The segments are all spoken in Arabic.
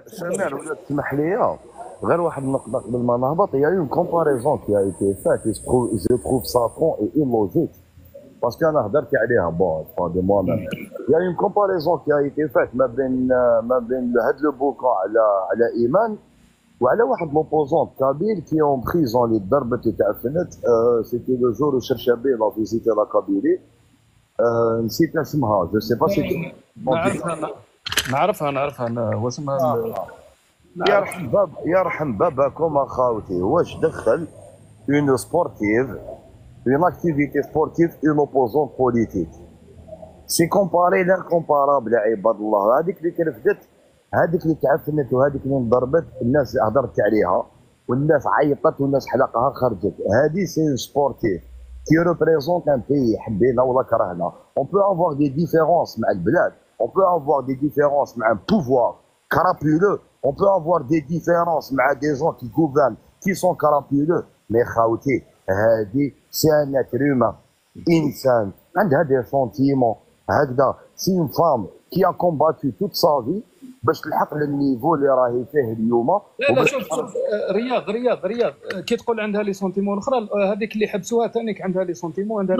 سمير ولا تسمح لي غير واحد النقطة قبل ما نهبط. Il y a eu une comparaison qui a été faite et je trouve ça con et illogique parce que انا هضرت عليها de moi-même. Il y a une comparaison qui a été faite ما بين هاد لو بوكا على ايمان وعلى واحد لوبوزون كابيل qui est en prison اللي ضربت وتعفنت. سيتي لو جور وشرشابي لا فيزيتي لا كابيلي. نسيت اسمها جو سي با سيتي نعرفها أنا واسمها يرحم باباكم اخاوتي. واش دخل اون سبورتيف اون اكتيفيتي سبورتيف اون اوبوزون بوليتيك؟ سي كومباري لانكومبارابل يا عباد الله. هذيك اللي ترفدت، هذيك اللي تعفنت، وهذيك اللي انضربت الناس هضرت عليها والناس عيطت والناس حلقها خرجت. هذه سي سبورتيف كي ريبريزونت ان بي، حبينا ولا كرهنا. اون بو افوار دي ديفيرونس مع البلاد، اون بو افوار دي ديفيرونس مع ان بوفوار كرابولو، on peut avoir des différences مع des gens qui gouvernent qui sont crapuleux. mais خاوتي هذه سي ان اتر هيومان، انسان عندها دي سونتيمون هكذا. سي اون فام كي ا كومباتو توت سا في باش تلحق للنيفو اللي راهي فيه اليوم. لا شوف رياض كي تقول عندها لي سونتيمون الاخرى، هذيك اللي حبسوها ثانيك عندها لي سونتيمون، عندها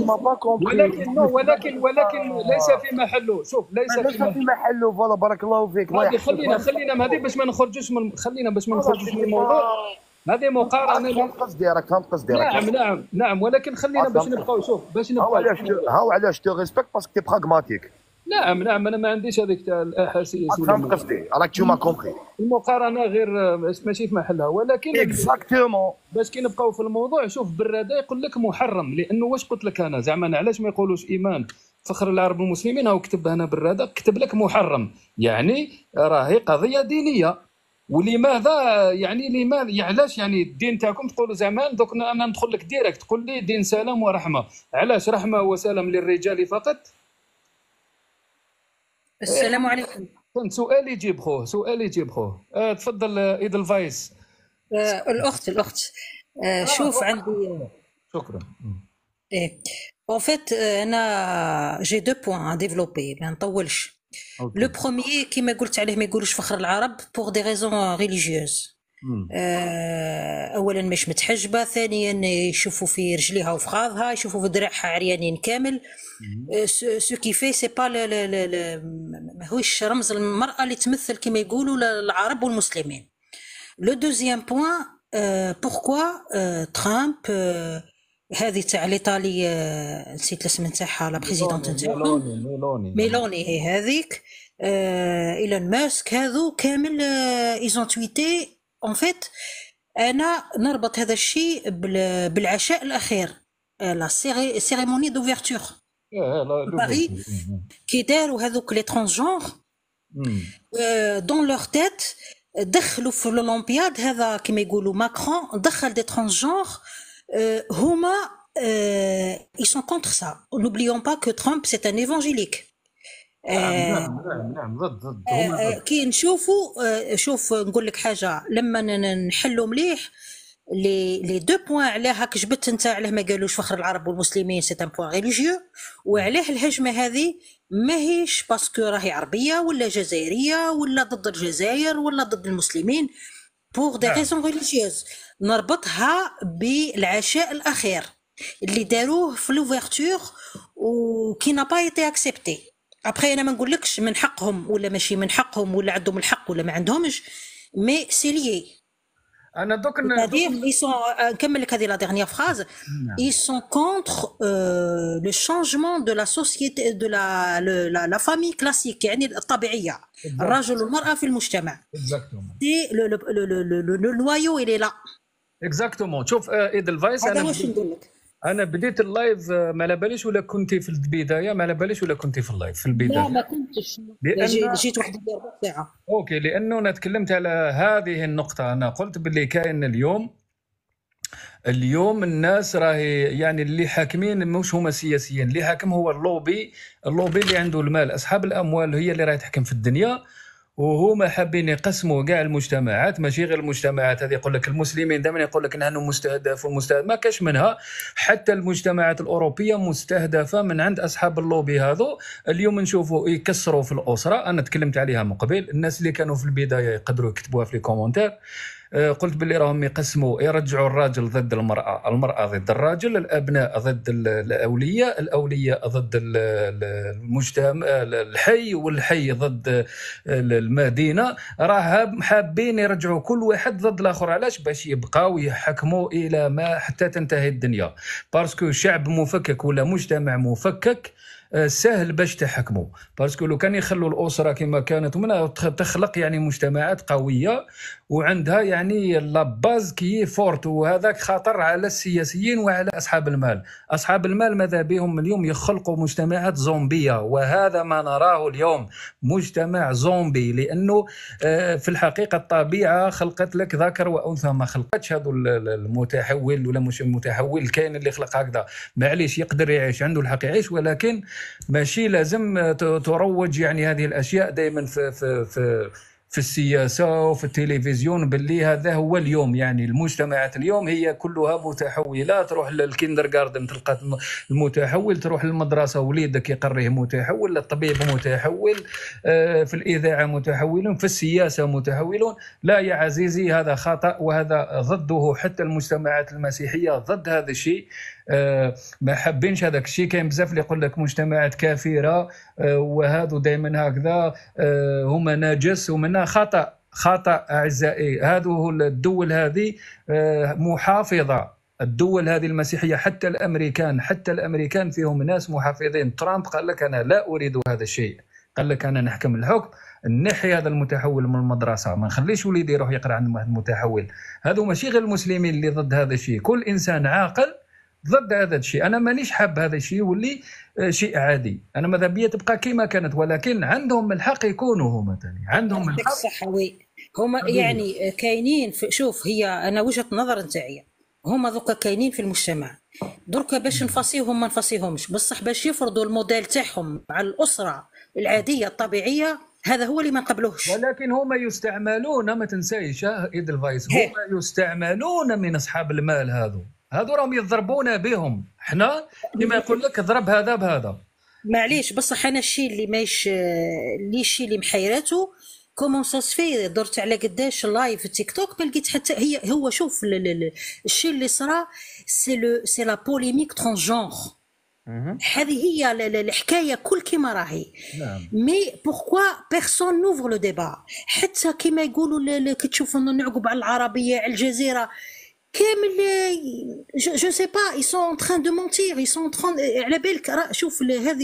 ولكن ليس في محله. شوف ليس في محله. فوالا بارك الله فيك. خلينا هذه باش ما نخرجوش من الموضوع. هذه مقارنه. كانت قصدي نعم ولكن خلينا باش نبقاو. شوف باش نبقاو هاو علاش تو ريسبكت باسكو تي براغماتيك. نعم انا ما عنديش هذيك تاع الاحاسيس. فهمت قصدي، راك تو ما كومبري. المقارنه غير ماشي في محلها، ولكن اكزاكتومون باش كي نبقاو في الموضوع. شوف بالرادا يقول لك محرم، لانه واش قلت لك انا زعما علاش ما يقولوش ايمان فخر العرب والمسلمين؟ هاو كتب هنا بالرادا كتب لك محرم، يعني راهي قضيه دينيه. ولماذا علاش يعني الدين تاعكم تقولوا زعما دوك انا ندخل لك ديريكت تقول لي دين سلام ورحمه؟ علاش رحمه وسلام للرجال فقط؟ السلام عليكم. سؤال يجيب خوه. تفضل ايدلفايس. الاخت شوف عندي. شكرا. ايه en fait انا جي دو بوين ديفلوبي ما نطولش. لو بروميير كيما قلت عليه ما يقولوش فخر العرب بور دي ريزون ريليجيوز. اولا مش متحجبه، ثانيا يشوفوا في رجليها وفخاذها، يشوفوا في دراعها عريانين كامل. سو كي في سي با ماهوش رمز المراه اللي تمثل كما يقولوا العرب والمسلمين. لو دوزيام بوين بوركوا ترامب هذه تاع ليطالي نسيت الاسم نتاعها لا بريزيدونت نتاعهم ميلوني هي هذيك. ايلون ماسك هذو كامل ايزون تويتي اون فيت. انا نربط هذا الشيء بالعشاء الاخير، لا سيريموني دوفيرتور باري كي داروا هذوك لي ترانسجونغ دون لور تيت. دخلوا في الاولمبياد هذا كما يقولوا ماكرون دخل دي ترانسجونغ. هما ils sont contre ça. N'oublions pas que Trump c'est un évangélique. نعم ضد كي نشوفوا شوف نقول لك حاجه، لما نحلوا مليح لي دو بوين علاه هاك جبت انت علاه ما قالوش فخر العرب والمسلمين سي ان بوين ريليجيو، وعلاه الهجمه هذه ماهيش باسكو راهي عربيه ولا جزائريه ولا ضد الجزائر ولا ضد المسلمين بور دي ريزون ريليجيوز. نربطها بالعشاء الاخير اللي داروه في لوفيرتور وكي نا با ايتي اكسبتي. ابخي انا ما نقولكش من حقهم ولا ماشي من حقهم ولا عندهم الحق ولا ما عندهمش، مي سي ليي. انا دوك ils sont نكمل لك هذه لا dernière phrase. ils sont contre le changement de la société de la famille classique، يعني الطبيعيه الرجل والمراه في المجتمع. سي le noyau il est là. اكزاكتومون. شوف ايدلفايس، انا بديت اللايف ما على باليش ولا كنتي في البدايه، ما على باليش ولا كنتي في اللايف في البدايه. لا ما كنتش، جيت واحد ربع ساعه. اوكي، لانه انا تكلمت على هذه النقطه. انا قلت باللي كاين اليوم الناس راهي يعني اللي حاكمين مش هما سياسيين، اللي حاكم هو اللوبي اللي عنده المال، اصحاب الاموال هي اللي راهي تحكم في الدنيا. وهما حابين يقسموا كاع المجتمعات، ماشي غير المجتمعات هذه. يقول لك المسلمين دائما يقول لك نحن مستهدف ومستهدف، ما كاش منها. حتى المجتمعات الاوروبيه مستهدفه من عند اصحاب اللوبي هذو. اليوم نشوفوا يكسروا في الاسره، انا تكلمت عليها من قبل. الناس اللي كانوا في البدايه يقدروا يكتبوها في لي كومونتير. قلت باللي راهم يقسموا، يرجعوا الراجل ضد المرأة، المرأة ضد الراجل، الأبناء ضد الأولياء، الأولياء ضد المجتمع الحي، والحي ضد المدينة. راه حابين يرجعوا كل واحد ضد الآخر. علاش؟ باش يبقاو يحكموا إلى ما حتى تنتهي الدنيا. باسكو شعب مفكك ولا مجتمع مفكك سهل باش تحكموا. باسكو لو كان يخلوا الاسره كما كانت ومنها تخلق يعني مجتمعات قويه وعندها يعني لاباز كي فورت. وهذاك خطر على السياسيين وعلى اصحاب المال. اصحاب المال ماذا بهم اليوم يخلقوا مجتمعات زومبيه، وهذا ما نراه اليوم، مجتمع زومبي. لانه في الحقيقه الطبيعه خلقت لك ذكر وانثى، ما خلقتش هذا المتحول ولا مش المتحول. الكائن اللي خلق هكذا معليش يقدر يعيش، عنده الحق يعيش، ولكن ماشي لازم تروج يعني هذه الاشياء دائما في السياسه وفي التلفزيون باللي هذا هو اليوم. يعني المجتمعات اليوم هي كلها متحوله. تروح للكيندر جاردن تلقى المتحول، تروح للمدرسه وليدك يقريه متحول، الطبيب متحول، في الاذاعه متحولون، في السياسه متحولون. لا يا عزيزي، هذا خطا وهذا ضده. حتى المجتمعات المسيحيه ضد هذا الشيء. ما حابينش هذاك الشيء. كاين بزاف اللي يقول لك مجتمعات كافره وهذو دائما هكذا هما نجس، ومنها خطا. خطا اعزائي. هذو الدول هذه محافظه، الدول هذه المسيحيه. حتى الامريكان فيهم ناس محافظين. ترامب قال لك انا لا اريد هذا الشيء، قال لك انا نحكم الحكم، نحي هذا المتحول من المدرسه، ما نخليش وليدي يروح يقرا عند واحد متحول. هذو ماشي غير المسلمين اللي ضد هذا الشيء، كل انسان عاقل ضد هذا الشيء. انا مانيش حاب هذا الشيء يولي شيء عادي. انا ماذا بيا تبقى كما كانت، ولكن عندهم الحق يكونوا هما ثاني، عندهم يعطيك الحق. الصحة. وي هما يعني كاينين شوف، هي انا وجهة نظر نتاعي، هما دوكا كاينين في المجتمع. دركا باش نفصيهم ما نفصيهمش، بصح باش يفرضوا الموديل تاعهم على الاسره العاديه الطبيعيه، هذا هو اللي ما نقبلوهش. ولكن هما يستعملون، ما تنسايش ايد الفايس، هما يستعملون من اصحاب المال. هذو راهم يضربونا بهم. احنا كما يقول لك اضرب هذا بهذا. معليش، بصح انا الشيء اللي مايش الشيء اللي محيراته كومون سا سفي. درت على قداش لايف في تيك توك، ما لقيت حتى هو شوف الشيء اللي صرا سي لا بوليميك ترانسجونغ. هذه هي الحكايه كل كيما راهي. نعم. مي بوركوا بيرسون نوفر لو ديبا؟ حتى كيما يقولوا كتشوفوا نعقب على العربيه على الجزيره كامل. جو سي با ils sont en train de mentir, ils sont en train. على بالك شوف هذه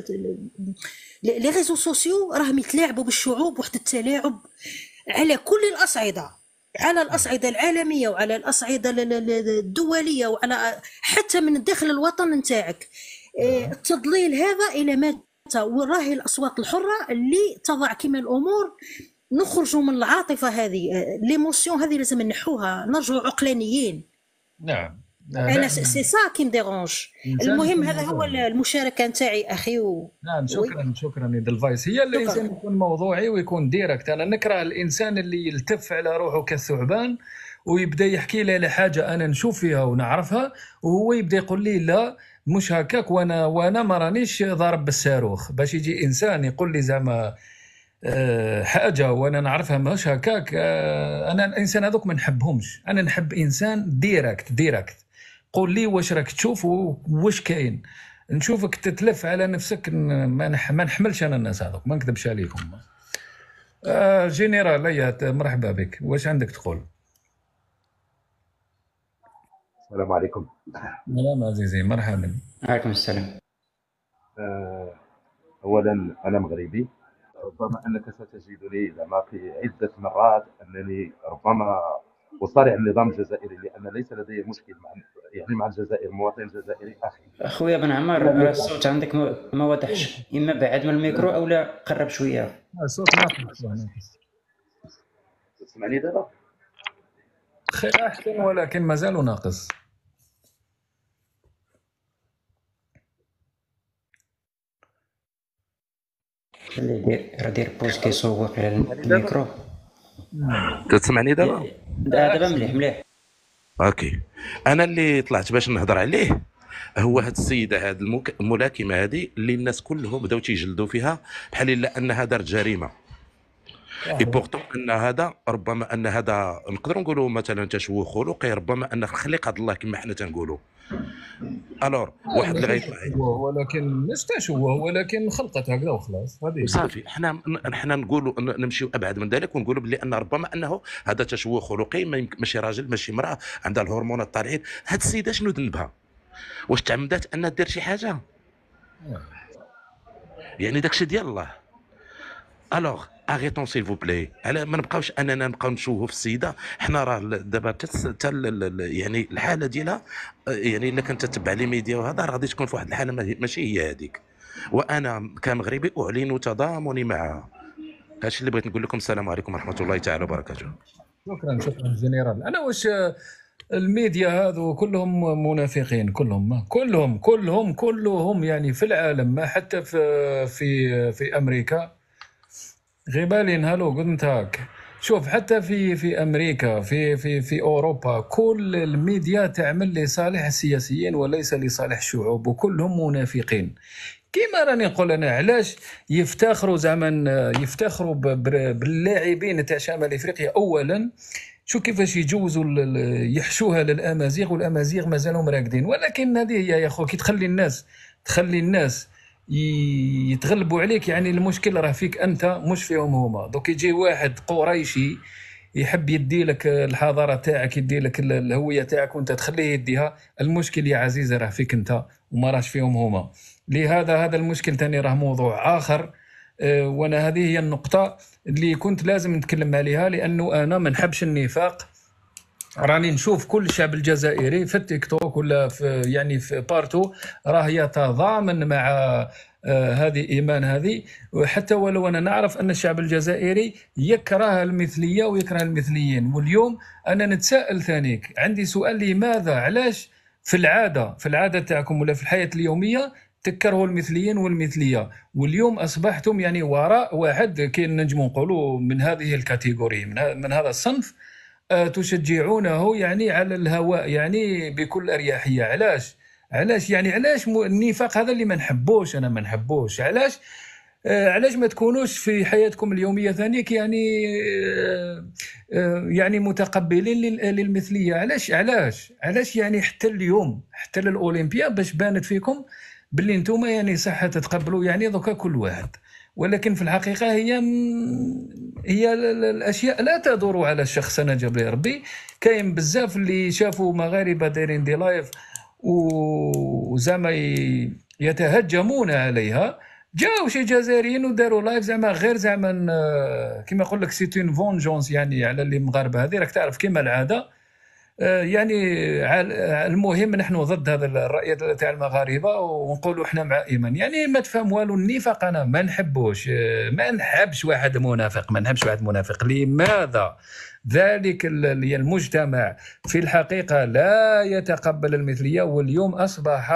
لي ريزو سوسيو راهم يتلاعبوا بالشعوب واحد التلاعب على كل الاصعده، على الاصعده العالميه وعلى الاصعده الدوليه وعلى حتى من داخل الوطن نتاعك. التضليل هذا الى متى؟ وراهي الاصوات الحره اللي تضع كما الامور. نخرجوا من العاطفه هذه، ليموسيون هذه لازم نحوها، نرجعوا عقلانيين. نعم. انا سي سا كي مديرونج. المهم هذا هو المشاركه نتاعي اخي نعم. شكرا يد الفايس. هي الانسان يكون موضوعي ويكون ديريكت. انا نكره الانسان اللي يلتف على روحه كالثعبان ويبدا يحكي لي على حاجه انا نشوف فيها ونعرفها، وهو يبدا يقول لي لا مش هكاك، وانا ما رانيش ضارب بالصاروخ. باش يجي انسان يقول لي زعما حاجه وانا نعرفها مش هكاك، انا الانسان هذوك ما نحبهمش. انا نحب انسان ديريكت. قول لي واش راك تشوف واش كاين، نشوفك تتلف على نفسك. ما نحملش انا الناس هذوك، ما نكذبش عليكم. جنرال ايات مرحبا بك، واش عندك تقول؟ السلام عليكم. سلام عزيزي، مرحبا. عليكم السلام. اولا انا مغربي، ربما انك ستجدني زعما في عده مرات انني ربما اصارع النظام الجزائري، لان ليس لدي مشكل مع الجزائر، مواطن جزائري اخي. اخويا بن عمار، الصوت عندك ما واضحش، اما بعد من الميكرو او لا قرب شويه. الصوت ناقص. تسمعني دابا؟ احسن ولكن مازال ناقص. خليه يدير بوز كيسوق على الميكرو. تسمعني دابا؟ دابا مليح مليح. اوكي. انا اللي طلعت باش نهضر عليه هو هاد السيده، هاد الملاكمه هذه اللي الناس كلهم بداو تيجلدوا فيها بحال الا انها دارت جريمه. اي بورتون ان هذا ربما ان هذا نقدروا نقولوا مثلا تشوه خلقي، ربما ان خلق هذا الله كما حنا تنقولوا. الور واحد اللي غيطلع ولكن مش تشوه، ولكن خلقت هكذا وخلاص. هذه صافي. حنا نقولوا نمشيو ابعد من ذلك ونقولوا بلي ان ربما انه هذا تشوه خلقي، ماشي راجل ماشي امراه عندها الهرمونات طالعين. هاد السيده شنو ذنبها؟ واش تعمدات انها دير شي حاجه؟ يعني داكشي ديال الله. الوغ اغيتون سيل فو بلاي، على ما نبقاوش اننا نبقاو نشوفوا في السيده. حنا راه دابا يعني الحاله ديالها، يعني الا كنت تتبع لي ميديا وهذا راه غادي تكون في واحد الحاله ماشي هي هذيك. وانا كمغربي اعلن تضامني معها. هادشي اللي بغيت نقول لكم. السلام عليكم ورحمه الله تعالى وبركاته. شكرا جنرال. انا واش الميديا هذو كلهم منافقين، كلهم يعني في العالم، ما حتى في امريكا غيبالين. هالو قلت هاك. شوف حتى في امريكا، في اوروبا، كل الميديا تعمل لصالح السياسيين وليس لصالح الشعوب، وكلهم منافقين. كيما راني نقول انا، علاش يفتخروا يفتخروا باللاعبين تاع شمال افريقيا؟ اولا شو كيفاش يجوزوا يحشوها للامازيغ، والامازيغ مازالهم راقدين. ولكن هذه هي يا خو، كي تخلي الناس يتغلبوا عليك، يعني المشكل راه فيك انت مش فيهم هما. دوك يجي واحد قريشي يحب يدي لك الحضاره تاعك، يدي لك الهويه تاعك، وانت تخليه يديها. المشكل يا عزيزي راه فيك انت وما راش فيهم هما. لهذا هذا المشكل تاني راه موضوع اخر. وانا هذه هي النقطه اللي كنت لازم نتكلم عليها، لانه انا ما نحبش النفاق. راني نشوف كل الشعب الجزائري في التيك توك ولا في بارتو راه يتضامن مع هذه ايمان هذه. وحتى ولو انا نعرف ان الشعب الجزائري يكره المثليه ويكره المثليين. واليوم انا نتساءل ثانيك، عندي سؤال: لماذا علاش في العاده تاعكم ولا في الحياه اليوميه تكرهوا المثليين والمثليه، واليوم اصبحتم يعني وراء واحد كي نجموا نقولوا من هذه الكاتيجوري، من هذا الصنف، تشجعونه يعني على الهواء يعني بكل اريحيه؟ علاش يعني علاش النفاق هذا اللي ما نحبوش؟ انا ما نحبوش. علاش ما تكونوش في حياتكم اليوميه ثانيك يعني متقبلين للمثليه؟ علاش يعني حتى اليوم، حتى الاولمبيا باش بانت فيكم باللي نتوما يعني صح تتقبلوا يعني دوكا كل واحد، ولكن في الحقيقه هي الاشياء لا تدور على الشخص. انا جاب لي ربي كاين بزاف اللي شافوا مغاربه دايرين دي لايف وزعما يتهجمون عليها، جاو شي جزائريين وداروا لايف زعما غير زعما كيما يقول لك سيتون فونجونس يعني على اللي مغاربه. هذه راك تعرف كيما العاده يعني. المهم نحن ضد هذا الرأي تاع المغاربه ونقولوا احنا مع ايمان. يعني ما تفهم والو. النفاق انا ما نحبوش، ما نحبش واحد منافق، لماذا؟ ذلك المجتمع في الحقيقه لا يتقبل المثليه، واليوم اصبح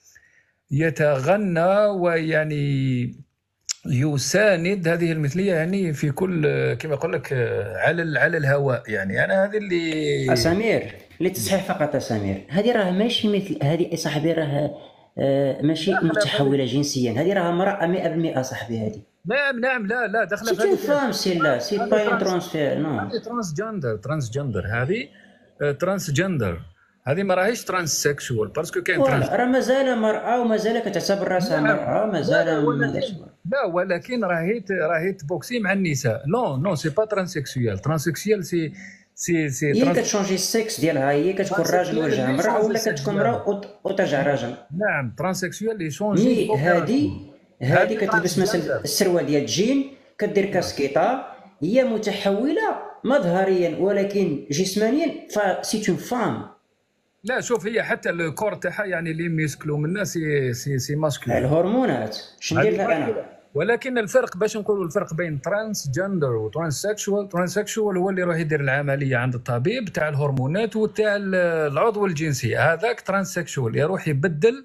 يتغنى ويعني يساند هذه المثليه يعني في كل كما يقول لك على الهواء. يعني انا هذه اللي اسامير اللي تصحيح فقط. اسامير هذه راه ماشي مثل هذه صاحبي، راه ماشي متحوله جنسيا، هذه راه امراه 100% صاحبي. هذه نعم لا دخل في هذه فام سي با ترانسفير نو ترانسجندر. هذه ترانسجندر، هذه ما راهيش ترانس سيكشوال باسكو كاين ترانس، راه مازال مرأة ومازال كتعتبر راسها مرأة، مازال لا ولكن راهي تبوكسي مع النساء. نو سي با ترانسكسيال سي هي كتشونجي السكس ديالها، هي كتكون راجل وجهها مرأة ولا كتكون مرأة وترجع راجل. نعم ترانسكسيال اللي شونجي. هذه كتلبس مثلا السروال ديال الجين، كدير كاسكيطه، هي متحوله مظهريا ولكن جسمانيا فسيت اون فام. لا شوف، هي حتى الكور تاعها يعني لي ميسكلو من الناس سي ماسكولين، الهرمونات شنو ندير لها انا. ولكن الفرق باش نقولوا الفرق بين ترانس جندر وترانس سيكشوال هو اللي يروح يدير العمليه عند الطبيب تاع الهرمونات وتاع العضو الجنسي. هذاك ترانس سيكشوال يروح يبدل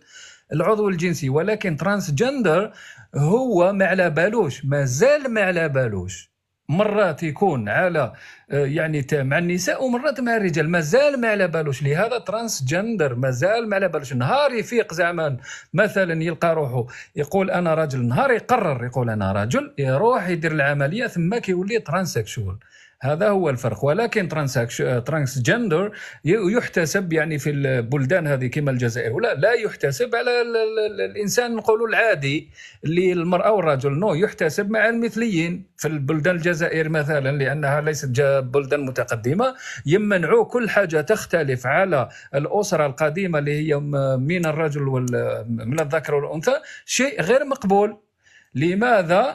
العضو الجنسي، ولكن ترانس جندر هو ما على بالوش، مازال ما على بالوش، مرات يكون على يعني مع النساء ومرات مع الرجال، مازال ما على بالوش. لهذا ترانس جندر مازال ما على بالوش. نهار يفيق زعما مثلا يلقى روحه يقول انا رجل، نهار يقرر يقول انا رجل، يروح يدير العمليه ثم كيولي ترانسكشوال. هذا هو الفرق. ولكن ترانس جندر يحتسب يعني في البلدان هذه كما الجزائر ولا لا يحتسب على الانسان نقولوا العادي اللي المراه والرجل، نو يحتسب مع المثليين في البلدان الجزائر مثلا، لانها ليست بلدان متقدمه، يمنعوا كل حاجه تختلف على الاسره القديمه اللي هي من الرجل من الذكر والانثى، شيء غير مقبول. لماذا؟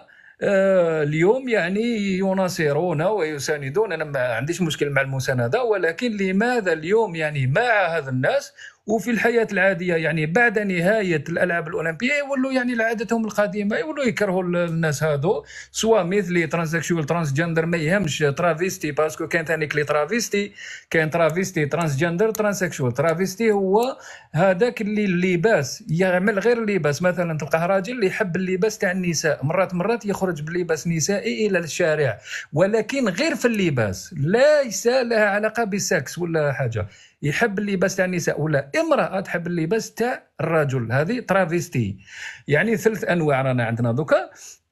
اليوم يعني يناصرون ويساندون، انا ما عنديش مشكل مع المسانده، ولكن لماذا اليوم يعني مع هذا الناس وفي الحياه العاديه يعني بعد نهايه الالعاب الاولمبيه يولوا يعني عادتهم القديمه، يولوا يكرهوا الناس هذو، سواء مثلي ترانسكشوال ترانس جندر ما يهمش، ترافيستي باسكو كاين ثاني كلي ترافيستي، كاين ترافيستي ترانس جندر ترانسكشوال. ترافيستي هو هذاك اللي اللباس يعمل غير اللباس، مثلا تلقاه راجل اللي يحب اللباس تاع النساء، مرات يخرج بلباس نسائي الى الشارع، ولكن غير في اللباس، ليس لها علاقه بالسكس ولا حاجه، يحب اللباس تاع النساء، ولا امراه تحب اللباس تاع الرجل، هذه ترافيستي. يعني 3 انواع رانا عندنا دوكا.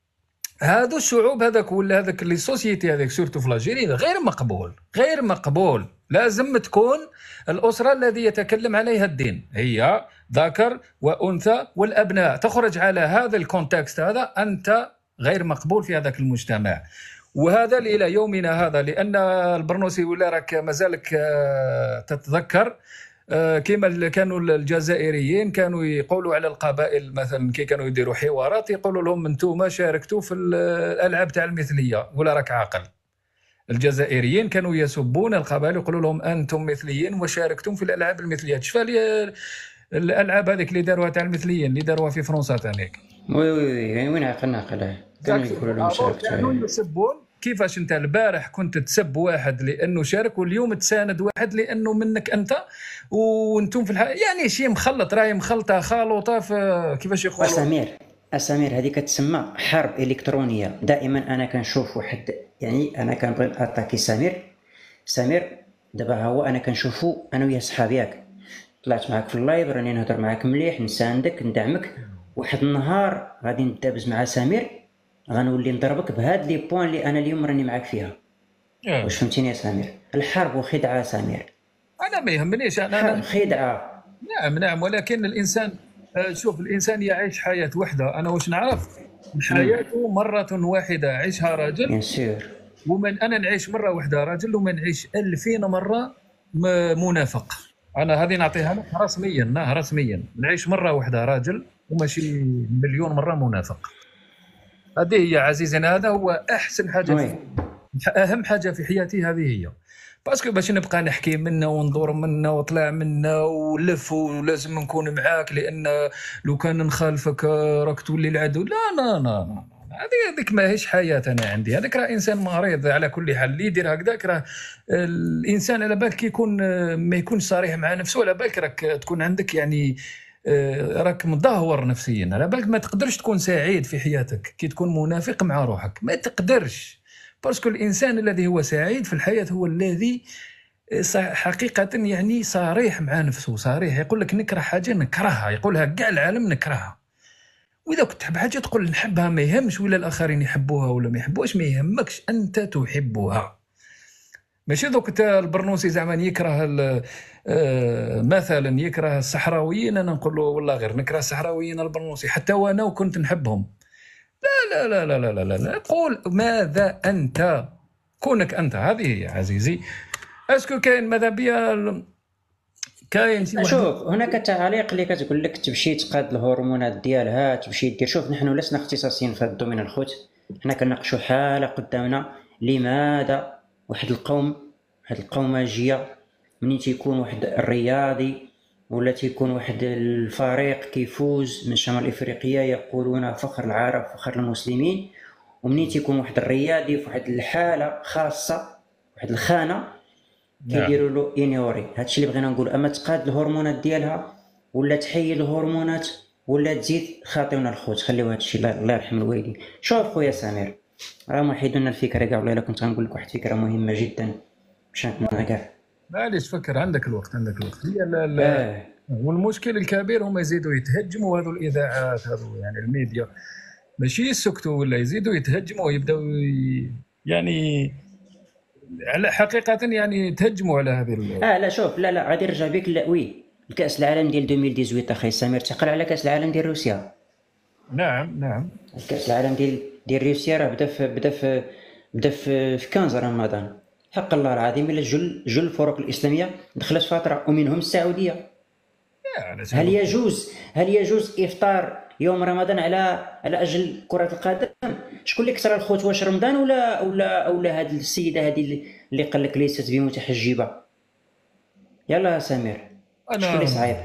هذو الشعوب هذاك ولا هذاك لي سوسيتي هذاك سورتو في الجيري غير مقبول، غير مقبول. لازم تكون الأسرة الذي يتكلم عليها الدين هي ذكر وأنثى والأبناء، تخرج على هذا الكونتكست هذا أنت غير مقبول في هذاك المجتمع. وهذا إلى يومنا هذا، لأن البرنوسي ولا راك مازالك تتذكر كما كانوا الجزائريين كانوا يقولوا على القبائل مثلا كي كانوا يديروا حوارات، يقولوا لهم انتم شاركتوا في الألعاب تاع المثلية ولا راك عاقل. الجزائريين كانوا يسبون القبائل يقولوا لهم انتم مثليين وشاركتم في الالعاب المثليه. شفا لي الالعاب هذيك اللي داروها تاع المثليين اللي داروها في فرنسا تانيك، وي وين عقلنا كانوا يقولوا لهم شاركتوا، كانوا يسبون. كيفاش انت البارح كنت تسب واحد لانه شارك، واليوم تساند واحد لانه منك انت، وانتم في يعني شيء مخلط، راهي مخلطه خالطه في كيفاش يقولوا. أسامير هذه كتسمى حرب إلكترونية. دائما أنا كنشوف واحد، يعني أنا كنبغي أتاكي سمير دابا هو أنا كنشوفو أنا ويا صحابي ياك، طلعت معاك في اللايف راني نهضر معاك مليح نساندك ندعمك، واحد النهار غادي ندابز مع سمير غنولي نضربك بهاد لي بوين اللي أنا اليوم راني معاك فيها. واش فهمتيني يا سمير؟ الحرب وخدعة سمير. أنا ما يهمنيش، أنا خدعة. نعم، ولكن الإنسان شوف الانسان يعيش حياه وحده. انا واش نعرف حياته مره واحده عيشها راجل، ومن انا نعيش مره واحده راجل وما نعيش 2000 مره منافق. انا هذه نعطيها لك رسميا نعيش مره واحده راجل وماشي مليون مره منافق. هذه هي عزيزنا، هذا هو احسن حاجه اهم حاجه في حياتي، هذه هي. باسكو باش نبقى نحكي منا وندور منا وطلع منا ولف ولازم نكون معاك لان لو كان نخالفك راك تولي العدو، لا هذيك ما هيش حياه انا عندي. هذاك راه انسان مريض على كل حال. اللي يدير هكذاك راه الانسان على بالك يكون ما يكونش صريح مع نفسه، على بالك راك تكون عندك يعني راك مدهور نفسيا، على بالك ما تقدرش تكون سعيد في حياتك كي تكون منافق مع روحك، ما تقدرش. باسكو الانسان الذي هو سعيد في الحياه هو الذي حقيقه يعني صريح مع نفسه، صريح يقول لك نكره حاجه نكرهها، يقولها كاع العالم نكرهها. واذا كنت تحب حاجه تقول نحبها، ما يهمش ولا الاخرين يحبوها ولا ما يحبوهاش، ما يهمكش انت تحبها. ماشي دوك البرنوسي زعما يكره مثلا يكره الصحراويين، انا نقول له والله غير نكره الصحراويين البرنوسي حتى وانا وكنت نحبهم. لا لا لا لا لا لا لا. قول ماذا أنت، كونك أنت، هذه هي عزيزي. أسكو كاين ماذا بيا كاين شي شوف هناك تعاليق اللي كتقول لك تمشي تقاد الهرمونات ديالها، تمشي دير. شوف نحن لسنا اختصاصيين في هذا الدومين الخوت، حنا كنناقشوا حالة قدامنا. لماذا واحد القوماجية منين تيكون واحد الرياضي ولا تيكون واحد الفريق كيفوز من شمال افريقيا يقولون فخر العرب فخر المسلمين، ومنين تيكون واحد الرياضي في واحد الحاله خاصه واحد الخانه كيديروا له انيوري. هادشي اللي بغينا نقول. اما تقاد الهرمونات ديالها ولا تحيد الهرمونات ولا تزيد خاطيونا الخوت. خليو هذا الشيء، الله يرحم الوالدين. شوف خويا سمير، راه موحدونا الفكره كاع، والله الا كنت غنقول لك واحد الفكره مهمه جدا مشات لنا كاع. معليش فكر، عندك الوقت هي لا والمشكل الكبير هم يزيدوا يتهجموا هذو الاذاعات، هذو يعني الميديا ماشي يسكتوا ولا يزيدوا يتهجموا ويبداو يعني على حقيقه يعني يتهجموا على هذه لا شوف، لا غادي نرجع بك. لا وي، الكاس العالم ديال 2018 اخي سمير تقل على كاس العالم ديال روسيا. نعم الكاس العالم ديال روسيا راه بدا في 15 رمضان. حق الله العظيم الا جل الفرق الاسلاميه دخلت فتره ومنهم السعوديه. هل يجوز افطار يوم رمضان على اجل كره القدم؟ شكون اللي كثر الخوت، واش رمضان ولا هذه السيده هذه اللي قال لك ليست بمتحجبه؟ يلا سمير، شكون اللي صعيب؟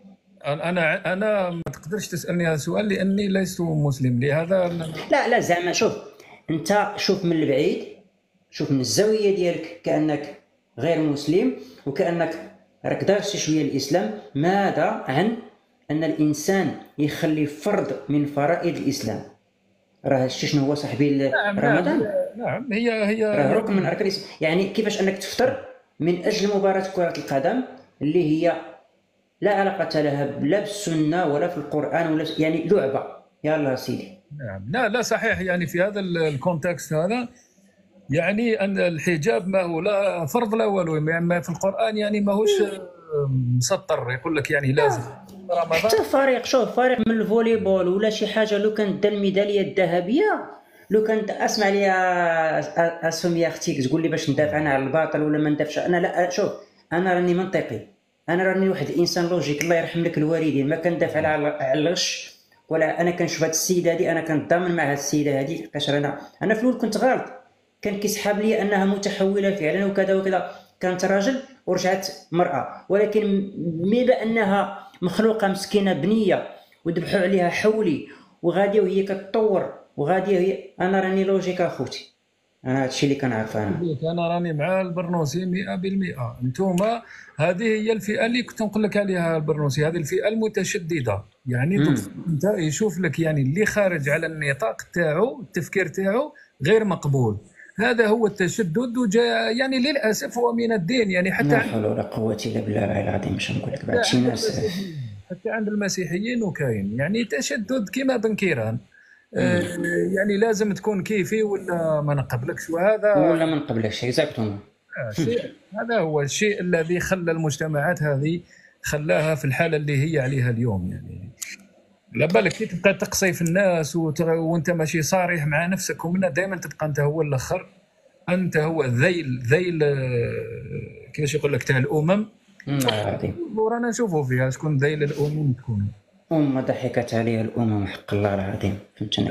انا ما تقدرش تسالني هذا السؤال لاني لست مسلم، لهذا لا زعما شوف، انت شوف من البعيد، شوف من الزاويه ديالك كانك غير مسلم وكانك راك دارس شويه الاسلام. ماذا عن ان الانسان يخلي فرض من فرائض الاسلام؟ راه هادشي شنو هو صاحبي رمضان؟ نعم هي راه ركن من اركان الاسلام. يعني كيفاش انك تفطر من اجل مباراه كره القدم اللي هي لا علاقه لها لا بالسنه ولا في القران ولا يعني لعبه؟ يلا سيدي. نعم لا صحيح، يعني في هذا الكونتكست هذا يعني ان الحجاب ما هو لا فرض لا والو، ما في القران يعني ماهوش مسطر يقول لك يعني لازم رمضان. حتى فريق من الفولي بول ولا شي حاجه لو كانت دا الميداليه الذهبيه، لو كانت اسمع لي اسمي اختي تقول لي باش ندافع انا على الباطل ولا ما ندافعش انا، لا شوف انا راني منطقي، انا راني واحد الانسان لوجيك. الله يرحم لك الوالدين، ما كندافع على الغش ولا انا كنشوف هاد السيده هذه، انا كنتضامن مع هاد السيده هذه. فاش انا في الاول كنت غلط، كان كيسحاب لي انها متحوله فعلا وكذا وكذا، كانت راجل ورجعت مرأة، ولكن بما انها مخلوقه مسكينه بنيه وذبحوا عليها حولي وغاديه وهي كتطور وغاديه هي، انا راني لوجيك اخوتي، انا هادشي اللي كنعرف. انا راني مع البرنوسي 100%. انتوما هذه هي الفئه اللي كنت نقول لك عليها البرنوسي، هذه الفئه المتشدده. يعني انت يشوف لك يعني اللي خارج على النطاق تاعو، التفكير تاعو غير مقبول، هذا هو التشدد. وجاء يعني للاسف هو من الدين، يعني حتى لا حول ولا قوه الا بالله العظيم. باش نقول لك بعد شي ناس حتى عند المسيحيين وكاين يعني تشدد كما بنكيران. يعني لازم تكون كيفي ولا ما نقبلكش، وهذا ولا ما نقبلكش اكزاكتومون. هذا هو الشيء الذي خلى المجتمعات هذه خلاها في الحاله اللي هي عليها اليوم. يعني لا بالك كي تبقى تقصي في الناس وانت ماشي صريح مع نفسك، ومنها دائما تبقى انت هو الاخر، انت هو ذيل كيفاش يقول لك تاع الامم. ورانا نشوفوا فيها شكون ذيل الامم تكون ضحكت عليها الامم، حق الله العظيم. فهمتني؟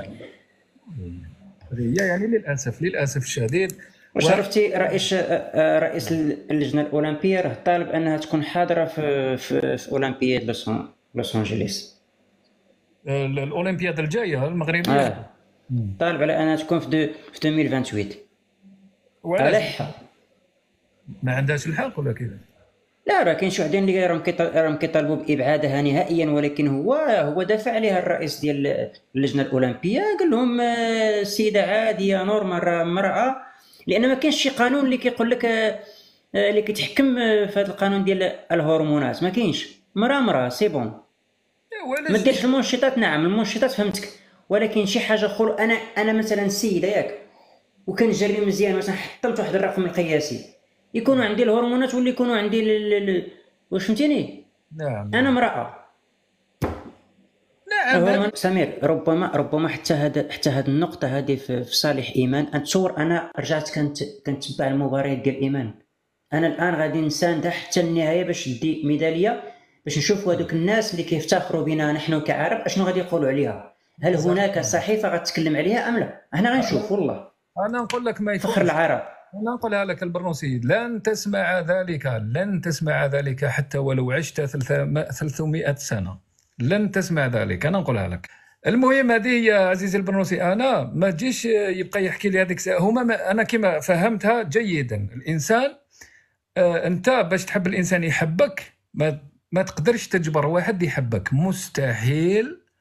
هي يعني للاسف الشديد. واش عرفتي رئيس اللجنه الاولمبيه راه طالب انها تكون حاضره في اولمبياد لوس انجليس، الاولمبياد الجايه المغربيه. طالب على انها تكون في 2028. وعلاش ما عندهاش الحق ولا كيفاش؟ لا راه كاين شي وحدين اللي راهم كيطالبوا بابعادها نهائيا، ولكن هو دافع عليها الرئيس ديال اللجنه الاولمبيه، قال لهم السيده عاديه نورمال، راه امراه، لان ما كاينش شي قانون اللي كيقول لك اللي كيتحكم في هذا القانون ديال الهرمونات، ما كاينش. مراه سي بون، ما ديرش المنشطات. نعم المنشطات فهمتك، ولكن شي حاجه اخرى. انا مثلا سيده ياك وكنجري مزيان، مثلا حطمت واحد الرقم القياسي، يكونوا عندي الهرمونات ولا يكونوا عندي واش فهمتيني؟ نعم انا امراه. نعم سمير، ربما حتى هذه النقطه هذه في صالح ايمان. اتصور انا رجعت كنتبع المباريات ديال ايمان، انا الان غادي نساندها حتى النهايه باش ندي ميداليه، باش نشوفوا هذوك الناس اللي كيفتخروا بنا نحن كعرب اشنو غادي يقولوا عليها. هل هناك صحيفه غتكلم عليها ام لا؟ احنا غنشوف. والله انا نقول لك ما فخر العرب. أنا نقولها لك البرنوسي، لن تسمع ذلك حتى ولو عشت 300 سنة، لن تسمع ذلك. أنا نقولها لك. المهم هذه يا عزيزي البرنوسي، أنا ما تجيش يبقى يحكي لي هذيك أنا كما فهمتها جيدا. الإنسان أنت باش تحب الإنسان يحبك ما تقدرش تجبر واحد يحبك، مستحيل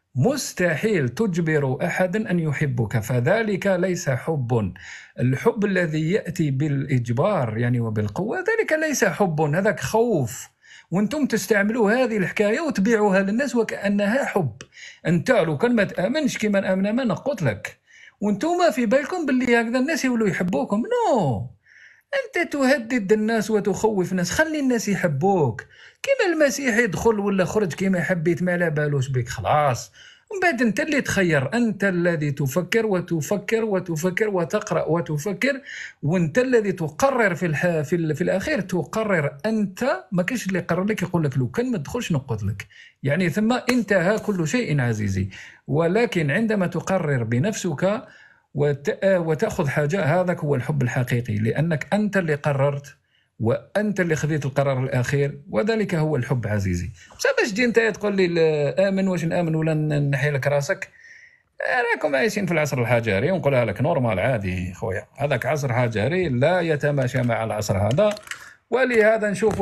مستحيل تجبر أحدا أن يحبك، فذلك ليس حب. الحب الذي يأتي بالإجبار يعني وبالقوة ذلك ليس حب، هذاك خوف، وانتم تستعملوا هذه الحكاية وتبيعوها للناس وكأنها حب. انت لو كان ما تآمنش كيما آمن ما نقول لك، وانتم في بالكم باللي هكذا الناس يولوا يحبوكم. نو، أنت تهدد الناس وتخوف الناس، خلي الناس يحبوك. كيما المسيح يدخل ولا خرج كيما حبيت، ما لا بالوش بك خلاص. ومن بعد أنت اللي تخير، أنت الذي تفكر وتفكر وتفكر وتقرأ وتفكر، وأنت الذي تقرر في الأخير تقرر أنت. ما كاينش اللي يقرر لك يقول لك لو كان ما تدخلش نقول لك، يعني ثم انتهى كل شيء عزيزي. ولكن عندما تقرر بنفسك وتأخذ حاجة، هذاك هو الحب الحقيقي، لأنك أنت اللي قررت وأنت اللي خذيت القرار الأخير، وذلك هو الحب عزيزي. بصح باش تجي أنت تقول لي آمن، واش نآمن ولا نحي لك راسك؟ راكم عايشين في العصر الحجري، ونقولها لك نورمال عادي خويا، هذاك عصر حجري لا يتماشى مع العصر هذا. ولهذا نشوفوا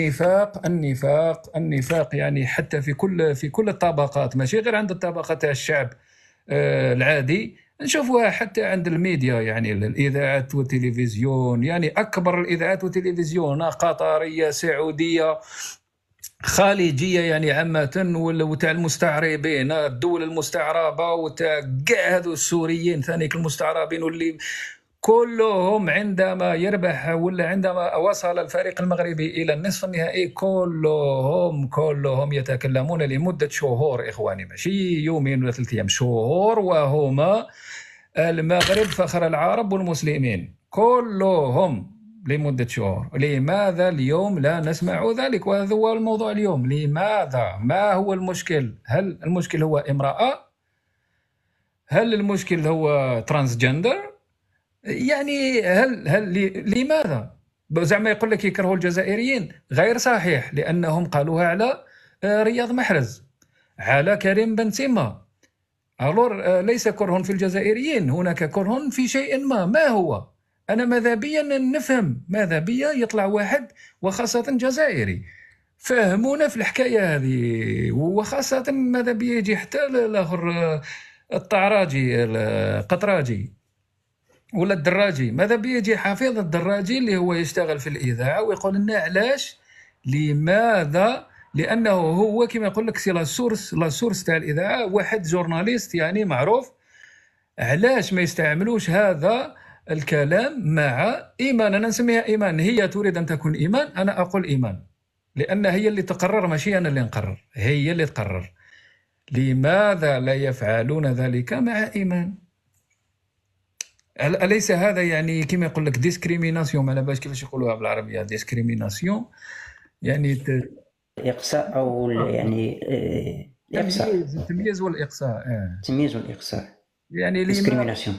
النفاق يعني حتى في كل الطبقات، ماشي غير عند الطبقة تاع الشعب العادي، نشوفوها حتى عند الميديا، يعني الإذاعات والتلفزيون، يعني أكبر الإذاعات والتلفزيون قطرية سعودية خارجية يعني عامة، وتاع المستعربين الدول المستعربة، وتاع كاع هذو السوريين ثانيك المستعربين، واللي كلهم عندما يربح ولا عندما وصل الفريق المغربي إلى النصف النهائي كلهم يتكلمون لمدة شهور إخواني، ماشي يومين ولا 3 أيام، شهور، وهما المغرب فخر العرب والمسلمين، كلهم لمدة شهور. لماذا اليوم لا نسمع ذلك؟ وهذا هو الموضوع اليوم. لماذا؟ ما هو المشكل؟ هل المشكل هو امرأة؟ هل المشكل هو ترانسجندر؟ يعني لماذا؟ زعما يقول لك يكرهوا الجزائريين، غير صحيح، لأنهم قالوها على رياض محرز، على كريم بنزيما. ألور ليس كره في الجزائريين، هناك كره في شيء ما هو؟ أنا ماذا بيا نفهم، ماذا بيا يطلع واحد وخاصة جزائري فهمونا في الحكاية هذه، وخاصة ماذا بيا يجي حتى الآخر الطعراجي القطراجي ولا الدراجي، ماذا بيجي حفيظ الدراجي اللي هو يشتغل في الإذاعة ويقول لنا علاش، لماذا؟ لأنه هو كما يقول لك سي لا سورس تاع الإذاعة، واحد جورناليست يعني معروف. علاش ما يستعملوش هذا الكلام مع إيمان؟ أنا نسميها إيمان، هي تريد أن تكون إيمان، أنا أقول إيمان، لأن هي اللي تقرر، ماشي أنا اللي نقرر، هي اللي تقرر. لماذا لا يفعلون ذلك مع إيمان؟ أليس هذا يعني كما يقول لك ديسكريميناسيون؟ ما باش كيفاش يقولوها بالعربية ديسكريميناسيون، يعني إقصاء أو يعني إقصاء، التمييز والإقصاء. التمييز والإقصاء يعني ديسكريميناسيون.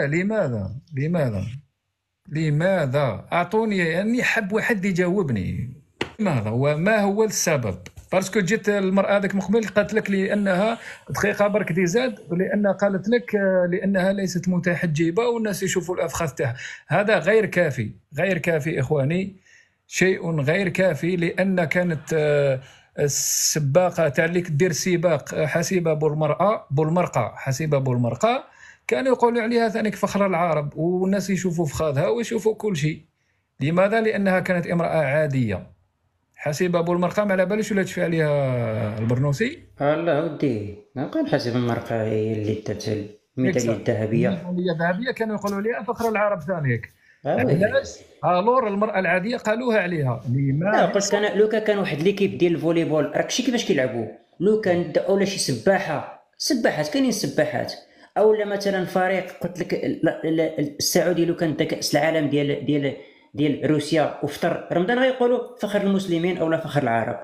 لماذا؟ أعطوني، يعني حب واحد يجاوبني لماذا وما هو السبب. باسكو جيت المرأة ذاك مقبل قالت لك لأنها دقيقة برك دي زاد، ولأن قالت لك لأنها ليست متحجبة والناس يشوفوا الأفخاذ تاعها. هذا غير كافي إخواني، شيء غير كافي، لأن كانت السباقة تاع اللي دير سباق حسيبة بولمرقة كانوا يقولوا عليها ثانيك فخر العرب، والناس يشوفوا فخاذها ويشوفوا كل شيء. لماذا؟ لأنها كانت امرأة عادية. حسيبة بولمرقة ما على باليش ولا تشفي عليها البرنوسي. لا ودي ما قال حسيبة المرقة هي اللي دات الميدالية الذهبية. الميدالية الذهبية كانوا يقولوا لها فخر العرب ثانيك. علاش؟ الور المرأة العادية قالوها عليها. لماذا؟ لا قلت انا لو كان واحد ليكيب ديال الفوليبول راك شي كيفاش كيلعبوا، لو كان اولا شي سباحات كاينين سباحات، اولا مثلا فريق قلت لك السعودي لو كان دا كاس العالم ديال روسيا وفطر رمضان غيقولوا فخر المسلمين اولا فخر العرب.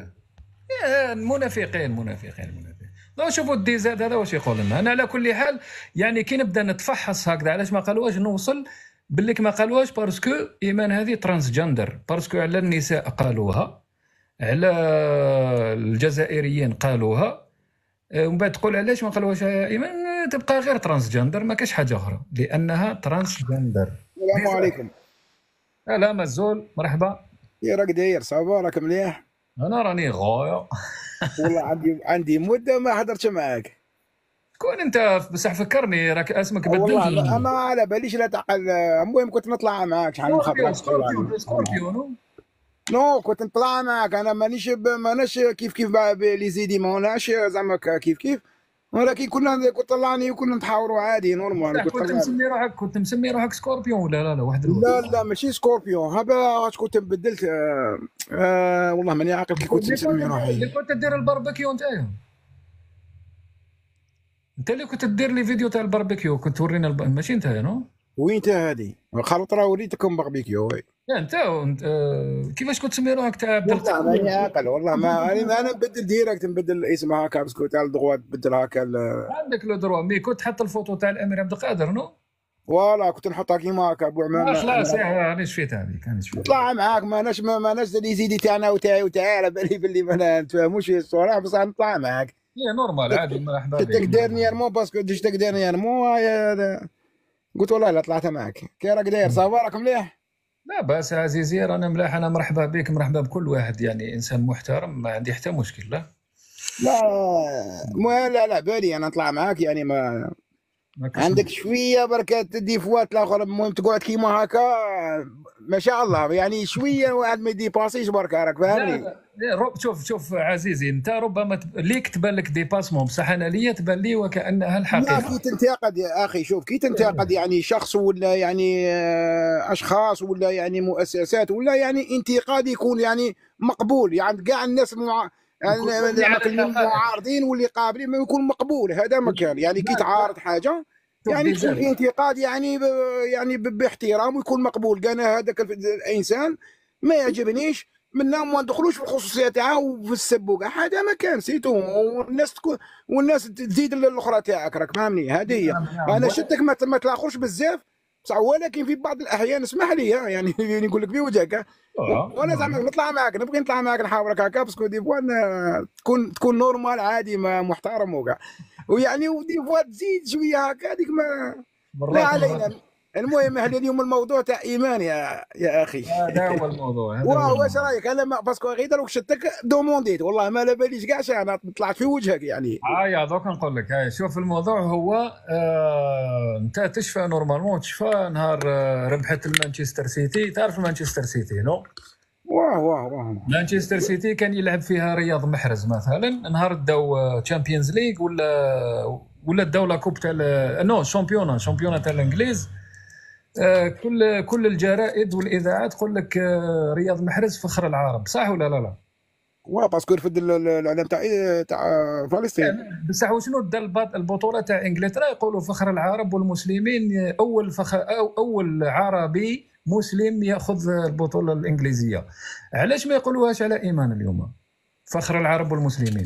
منافقين. دابا شوفوا الديزاد هذا واش يقول لنا. انا على كل حال يعني كي نبدا نتفحص هكذا علاش ما قالوهاش، نوصل باللي ما قالوهاش باسكو ايمان هذه ترانسجندر، باسكو على النساء قالوها، على الجزائريين قالوها، ومن بعد تقول علاش ما قالوهاش ايمان، تبقى غير ترانسجندر، ما كاش حاجه اخرى، لانها ترانسجندر. السلام عليكم. لا مزول، مرحبا. يا راك داير صافا؟ راك مليح؟ انا راني غايه. والله عندي مده ما حضرتش معاك. كون انت بصح فكرني راك اسمك بدلت والله ما على باليش لا تعقل. المهم كنت نطلع معاك شحال من خطره. سكوربيون نو كنت نطلع معاك انا ماناش كيف لي زيدي ماناش زعما كيف ولكن كنت طلعني وكنا نتحاوروا عادي نورمال. كنت مسمي روحك سكوربيون ولا لا واحد لا ماشي سكوربيون هذا كنت بدلت. والله ماني عاقل كي كنت نسمي روحي. اللي كنت دير الباربيكيو نتايا انت اللي كنت دير لي فيديو تاع الباربيكيو كنت تورينا ماشي نتايا نو وين انت هذه خلط راه وريتكم باربيكيو. لا انت كيفاش كنت تسمي روحك تاع عبد والله ماني عاقل. والله ما انا نبدل ديريكت نبدل الاسم هكا باسكو تاع الدغوا تبدل هكا عندك لو دروا مي كنت حط الفوتو تاع الامير عبد القادر نو فوالا كنت نحطها كيما هكا بو عمام. خلاص راني شفيت هذيك نطلع معاك ماناش اللي يزيدي تاعنا وتاعي على بالي باللي ما نتفاهموش الصراحه بصح نطلع معاك. هي نورمال عادي مرحبا بك. تقدرني مو باسكو تقدرني مو قلت والله لا طلعت معاك. كي راك داير صافا راك مليح؟ لا باس عزيزي رانا ملاح. انا مرحبا بك مرحبا بكل واحد يعني انسان محترم ما عندي حتى مشكل. لا بالي انا نطلع معاك يعني ما عندك شويه بركات تدي فوات الاخر. المهم تقعد كيما هكا ما شاء الله يعني شويه واحد ما يديباسيش برك راك فاهمني. شوف عزيزي انت ربما ليك تبان لك ديباسمون بصح انا ليا تبان لي وكانها الحقيقه. لا كي تنتقد يا اخي شوف كي تنتقد يعني شخص ولا يعني اشخاص ولا يعني مؤسسات ولا يعني انتقاد يكون يعني مقبول يعني كاع الناس المعارضين واللي قابلين ما يكون مقبول. هذا مكان يعني كي تعارض حاجه يعني تكون في انتقاد يعني باحترام ويكون مقبول. انا هذاك الانسان ما يعجبنيش منا ما ندخلوش في الخصوصيه تاعه وفي السبوكه. هذا مكان سيتو والناس تزيد الاخرى تاعك راك فاهمني. هذه هي. انا شتك ما تلاخرش بزاف بصح ولكن في بعض الاحيان اسمح لي يعني نقول لك بوجهك وانا زعما نطلع معاك نبغي نطلع معاك نحاورك هكا باسكو دي فوا تكون نورمال عادي ما محترم وكاع ويعني ودي فوا تزيد شويه هكا هذيك ما لا علينا. المهم احنا اليوم الموضوع تاع ايمان يا اخي. هذا هو الموضوع. واش رايك؟ انا باسكو غير دروك شتك دومونديت والله ما على باليش كاع انا طلعت في وجهك يعني. يا دوك نقول لك شوف الموضوع هو انت تشفى نورمالمون تشفى نهار ربحت المانشستر سيتي. تعرف مانشستر سيتي نو؟ واه مانشستر سيتي كان يلعب فيها رياض محرز مثلا نهار داو تشامبيونز ليغ ولا داو لا كوب تاع نو شامبيونا تاع الانجليز. كل الجرائد والاذاعات تقول لك رياض محرز فخر العرب صح ولا لا؟ باسكو يرفد الاعلام تاع فلسطين. بصح وشنو دا البطوله تاع انجلترا يقولوا فخر العرب والمسلمين. اول عربي مسلم ياخذ البطوله الانجليزيه. علاش ما يقولوهاش على ايمان اليوم فخر العرب والمسلمين؟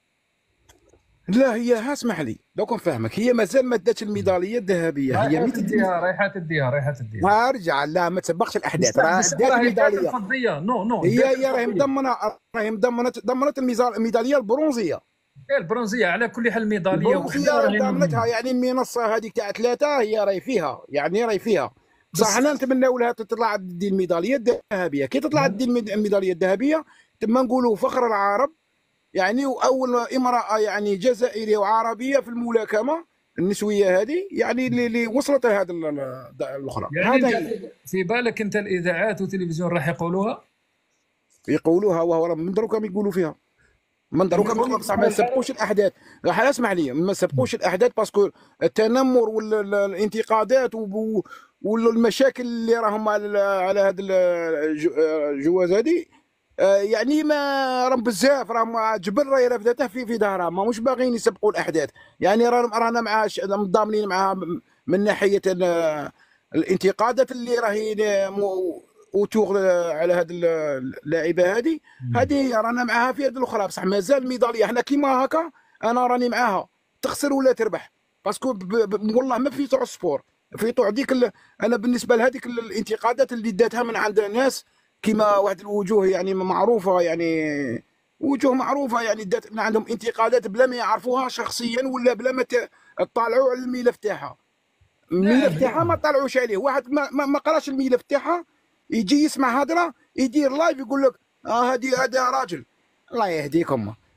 لا هي اسمح لي دوك نفهمك. هي مازال ما داتش الميداليه الذهبيه. هي رايحه تديها ارجع. لا ما تسبقش الاحداث. راه دات الميداليه الفضيه. نو هي راهي ضمنت الميداليه البرونزيه. البرونزيه على كل حال ميداليه ضمنتها يعني المنصه هذيك تاع 3 هي راهي فيها يعني راهي فيها. بصح حنا نتمناو لها تطلع دي الميداليه الذهبيه. كي تطلع دي الميداليه الذهبيه تما نقولوا فخر العرب يعني. واول امراه يعني جزائريه وعربيه في الملاكمه النسويه هذه يعني اللي وصلت لهذا الاخرى. يعني هذا في بالك انت الاذاعات والتلفزيون راح يقولوها وهو من دروكم يقولوا فيها من دروكم بصح ما سبقوش الاحداث. راح اسمع لي ما سبقوش الاحداث باسكو التنمر والانتقادات والمشاكل اللي راهم على هذا الجواز هذه يعني ما راهم بزاف. راهم جبل راهي رفدته في ظهرها ماهوش باغيين يسبقوا الاحداث يعني. رانا معاه متضامنين معاه من ناحيه الانتقادات اللي راهي وتوغ على هذه اللاعبه هذه رانا معاها في هذه الاخرى. بصح مازال الميداليه احنا كيما هكا انا راني معاها تخسر ولا تربح باسكو والله ما في تاع السبور في تاع ديك انا بالنسبه لهذيك الانتقادات اللي داتها من عند الناس كيما واحد الوجوه يعني معروفه يعني وجوه معروفه يعني دات من عندهم انتقادات بلا ما يعرفوها شخصيا ولا بلا ما تطالعوا على الملف تاعها. الملف تاعها ما طلعوش عليه. واحد ما قراش الملف تاعها يجي يسمع هضره يدير لايف يقول لك هذا راجل الله يهديكم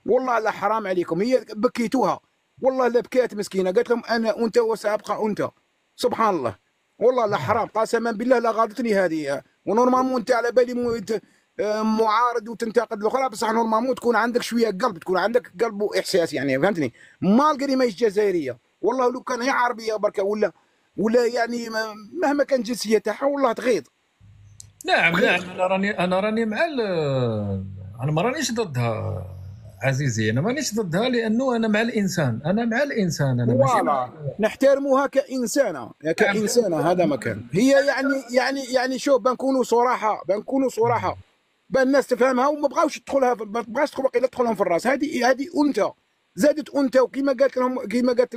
والله لا حرام عليكم، هي بكيتوها والله لا بكات مسكينه، قالت لهم انا انت وسابقى انت. سبحان الله، والله لا حرام قسما بالله لا غاضتني هذه. ونورمالمون انت على بالي معارض وتنتقد الاخرى، بصح نورمالمون تكون عندك شويه قلب، تكون عندك قلب واحساس يعني، فهمتني؟ مالقري ماهيش جزائريه، والله لو كان هي عربيه بركه ولا يعني مهما كان جنسيه تاعها والله تغيظ. نعم نعم، انا راني مع انا ما رانيش ضدها عزيزي، انا مانيش ضدها لانه انا مع الانسان، انا مع الانسان، انا ماشي فوالا نحترموها كانسانه كانسانه، هذا ما كان. هي يعني شوف، بنكونوا صراحه الناس تفهمها وما بغاوش تدخلها، ما بغاش تدخلهم في الراس. هذه انثى، زادت انثى، وكما قالت لهم، كما قالت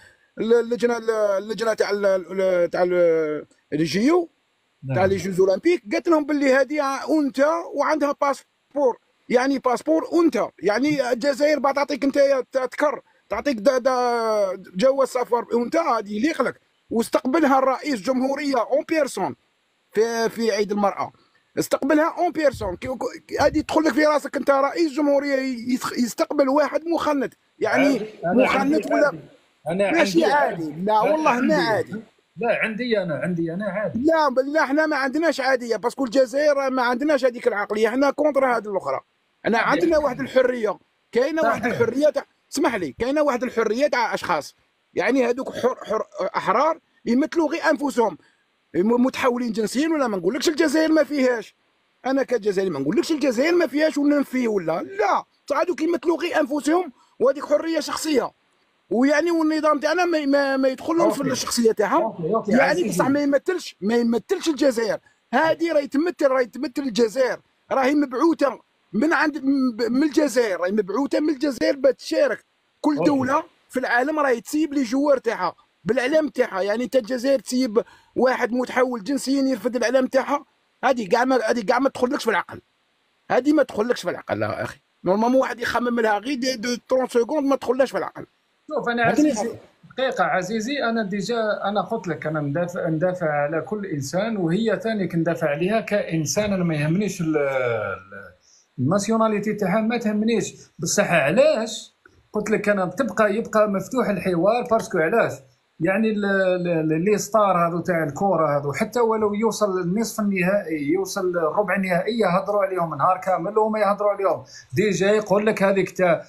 اللجنه تاع الجيو تاع لي جوز اولمبيك، قالت لهم باللي هذه انثى وعندها باسبور، يعني باسبور انثى، يعني الجزائر بعد تعطيك انت تذكر، تعطيك جواز سفر انثى، هذه يليق لك. واستقبلها الرئيس جمهوريه اون بيرسون في عيد المراه، استقبلها اون بيرسون. هذه تدخل لك في راسك انت رئيس جمهوريه يستقبل واحد مخنث، يعني مخنث ولا ماشي عادي؟ لا والله ما عادي. لا عندي انا عادي. لا احنا ما عندناش عاديه، باسكو الجزائر ما عندناش هذيك العقليه، احنا كونتر هذه الاخرى. انا عندنا واحد الحريه، كاينه واحد الحريه تاع، اسمح لي، كاينه واحد الحريه تاع اشخاص، يعني هذوك احرار يمثلوا غير انفسهم، متحولين جنسيا. ولا ما نقولكش الجزائر ما فيهاش، انا كجزائري ما نقولكش الجزائر ما فيهاش وننفيه ولا لا، هذوك يمثلوا غير انفسهم، وهذيك حريه شخصيه. ويعني والنظام تاعنا ما يدخلهمش في الشخصيه تاعهم، يعني بصح ما يمثلش الجزائر. هذه راهي تمثل الجزائر، راهي مبعوثه من الجزائر، راهي مبعوثه من الجزائر باش تشارك. كل دوله في العالم راهي تسيب لي جوار تاعها بالاعلام تاعها، يعني انت الجزائر تسيب واحد متحول جنسيا يرفض الاعلام تاعها، هذه كاع ما تدخلكش في العقل، هذه ما تدخلكش في العقل يا اخي. نورمالمون واحد يخمم لها غير 30 سكوند ما تدخلهاش في العقل. شوف انا عزيزي، دقيقة عزيزي، أنا أنا قلت لك أنا ندافع على كل إنسان، وهي ثاني كندافع عليها كإنسان. أنا ما يهمنيش الناسيوناليتي تاعها، ما تهمنيش، بصح علاش قلت لك أنا يبقى مفتوح الحوار، باسكو علاش يعني اللي ستار هذو تاع الكورة هذو، حتى ولو يوصل النصف النهائي، يوصل الربع النهائي، يهضروا عليهم نهار كامل وما يهضروا عليهم. ديجا يقول لك هذيك تاع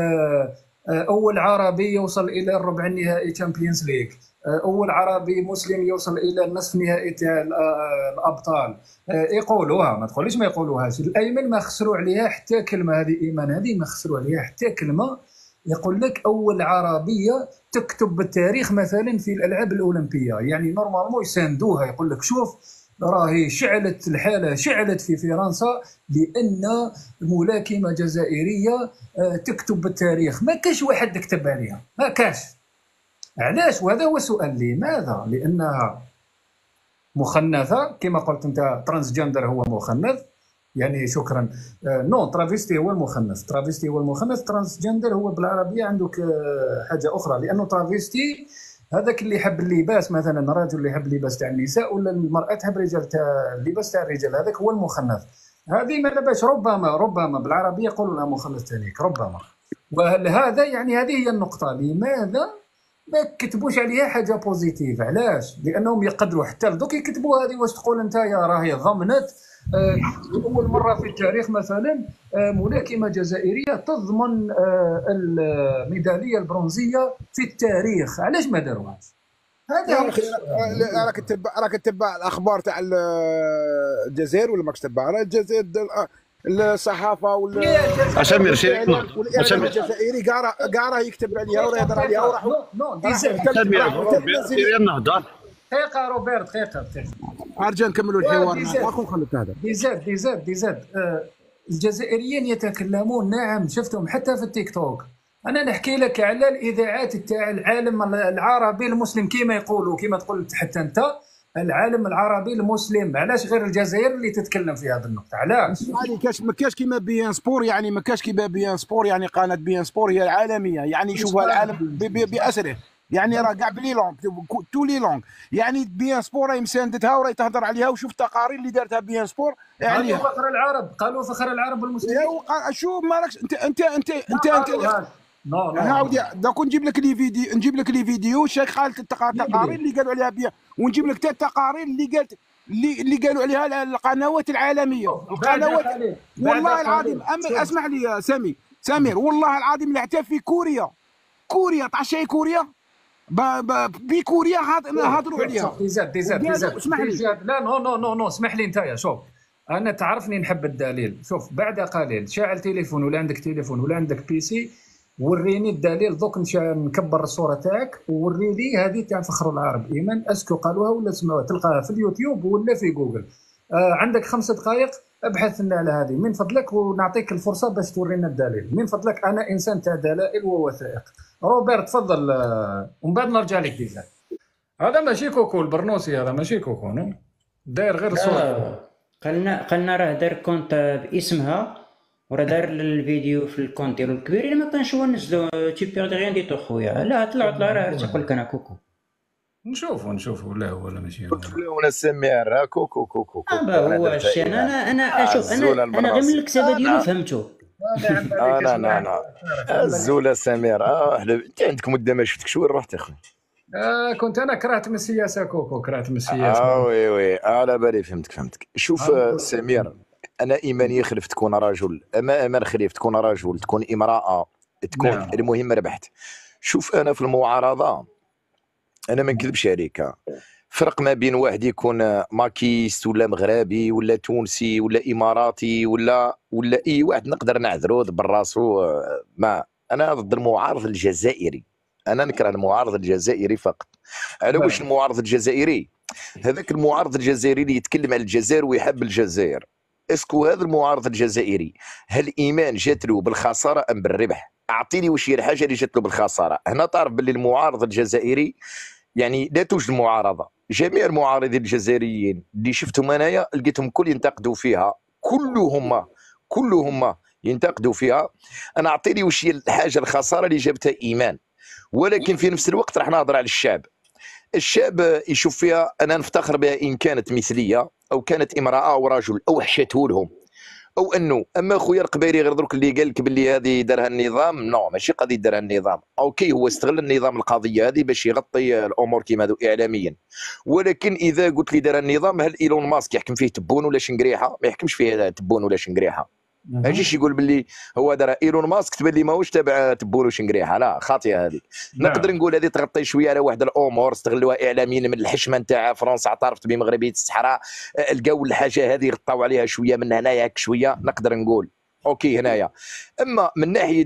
أول عربي يوصل إلى الربع النهائي تشامبيونز ليغ، أول عربي مسلم يوصل إلى النصف النهائي تاع الأبطال، يقولوها، ما تقوليش ما يقولوهاش. الأيمن ما خسروا عليها حتى كلمة، هذه إيمان هذه ما خسروا عليها حتى كلمة. يقول لك أول عربية تكتب بالتاريخ مثلا في الألعاب الأولمبية، يعني نورمالمون يساندوها، يقول لك شوف راهي شعلت الحالة، شعلت في فرنسا لأن ملاكمة جزائرية تكتب بالتاريخ. ما كاش واحد كتب عليها، ما كاش. علاش؟ وهذا هو السؤال. لماذا؟ لأنها مخنثة كما قلت أنت، ترانسجندر هو مخنث، يعني شكرا. نو، ترافيستي هو المخنث، ترافيستي هو المخنث، ترانسجندر هو بالعربية عندك حاجة أخرى، لأنه ترافيستي هذاك اللي يحب اللباس، مثلا الرجل اللي يحب اللباس تاع النساء، ولا المرأة تحب رجال تاع اللباس تاع الرجال، هذاك هو المخنث. هذه ما باش ربما بالعربية يقولوا لها مخنث ثانيك ربما. وهذا يعني هذه هي النقطة، لماذا ما كتبوش عليها حاجة بوزيتيف؟ علاش؟ لأنهم يقدروا حتى دوك يكتبوا هذه. واش تقول أنت يا راهي ضمنت أول مرة في التاريخ مثلا ملاكمة جزائرية تضمن الميدالية البرونزية في التاريخ، علاش ما داروهاش؟ هذا يا اخي راك تتبع الاخبار تاع الجزائر ولا ماكش تتبع؟ الجزائر الصحافه أسمير والاعلام الجزائري كاع راه يكتب عليها ويهضر عليها وراح دير النهضه. دقيقة روبيرت، دقيقة ارجع نكملوا الحوار معكم. خليك هذا ديزاد الجزائريين يتكلمون، نعم شفتهم حتى في التيك توك. أنا نحكي لك على الإذاعات تاع العالم العربي المسلم، كما يقولوا، كما تقول حتى أنت، العالم العربي المسلم. علاش غير الجزائر اللي تتكلم في هذه النقطة؟ علاش؟ ما كاش كيما بيان سبور، يعني ما كاش كيما بيان سبور، يعني قناة بيان سبور هي العالمية، يعني يشوفها العالم بأسره، يعني راه كاع بلي لونغ تو لي لونغ، يعني بيان سبور راهي مساندتها وراهي تهضر عليها، وشوف التقارير اللي دارتها بيان سبور قالوا عليها. فخر العرب، قالوا فخر العرب والمسلمين. شوف مالكش انت نو هاودي دوك نجيب لك لي فيديو، نجيب لك لي فيديو شيخ خالد التقارير اللي قالوا عليها بيان، ونجيب لك حتى التقارير اللي قالت اللي قالوا عليها القنوات العالميه، القنوات والله العظيم. اسمح لي يا سمير والله العظيم اللي حتى في كوريا تعرف شي كوريا بكوريا هضروا عليها. ديزاد اسمح لي لا نو اسمح لي انت. شوف انا تعرفني نحب الدليل. شوف بعد قليل شاعل تليفون ولا عندك تليفون ولا عندك بيسي، وريني الدليل دوك نكبر الصوره تاعك ووري لي هذه تاع فخر العرب ايمن، اسكو قالوها ولا سمعوها، تلقاها في اليوتيوب ولا في جوجل. عندك 5 دقائق ابحث لنا على هذه من فضلك، ونعطيك الفرصه باش تورينا الدليل من فضلك. انا انسان تاع دلائل ووثائق. روبرت تفضل ومن بعد نرجع لك ديزاد. هذا ماشي كوكو البرنوسي، هذا ماشي كوكو نو داير غير الصوره. قالنا راه دار كونت باسمها وراه دار الفيديو في الكونت ديالو الكبير. الا ما كانش هو نزلو تي بيغ ريان دي تو خويا. لا طلع راه تيقول لك انا كوكو. نشوفوا لا ولا ماشي هو. ولا سمير كوكو هو الشيء. انا اشوف انا غير من الكتابه ديالو فهمته. انا الزوله سمير. انت عندك مده ما شفتكش، وين رحت اخويا؟ كنت انا كرهت من السياسه كوكو، كرهت من السياسه. وي على بالي فهمتك. شوف سمير، انا ايماني يخلف تكون رجل، امان خليف تكون رجل، تكون امراه، تكون نعم. المهم ربحت. شوف انا في المعارضه انا ما نكذبش عليك، فرق ما بين واحد يكون ماكيست ولا مغربي ولا تونسي ولا اماراتي ولا اي واحد نقدر نعذرو بالراسو. ما انا ضد المعارض الجزائري، انا نكره المعارض الجزائري فقط. على واش المعارض الجزائري؟ هذاك المعارض الجزائري اللي يتكلم على الجزائر ويحب الجزائر. اسكو هذا المعارض الجزائري هل ايمان جات له بالخساره ام بالربح؟ اعطيني واش هي الحاجه اللي جات له بالخساره. هنا تعرف باللي المعارض الجزائري يعني لا توجد معارضه. جميع المعارضين الجزائريين اللي شفتهم انايا لقيتهم كل ينتقدوا فيها، كلهم ينتقدوا فيها. انا اعطيني واش هي الحاجه الخساره اللي جابتها ايمان. ولكن في نفس الوقت راح نهضر على الشعب يشوف فيها. انا نفتخر بها ان كانت مثليه او كانت امراه او رجل او حشته لهم او انه. اما خويا القبيري غير درك اللي قال لك باللي هذه دارها النظام، نو ماشي قضيه دارها النظام. اوكي هو استغل النظام القضيه هذه باش يغطي الامور كيما هذو اعلاميا. ولكن اذا قلت لي دارها النظام، هل ايلون ماسك يحكم فيه تبون ولا شنقريحه؟ ما يحكمش فيه تبون ولا شنقريحه. ما يجيش يقول باللي هو دار ايلون ماسك تبان لي ماهوش تابع تبون وشنقريحه، لا خاطئه هذه. نقدر نقول هذه تغطي شويه على واحد الامور استغلوها اعلاميا من الحشمه نتاع فرنسا، اعترفت بمغربيه الصحراء، لقاو الحاجه هذه غطاو عليها شويه من هنايا شويه، نقدر نقول اوكي هنايا. اما من ناحيه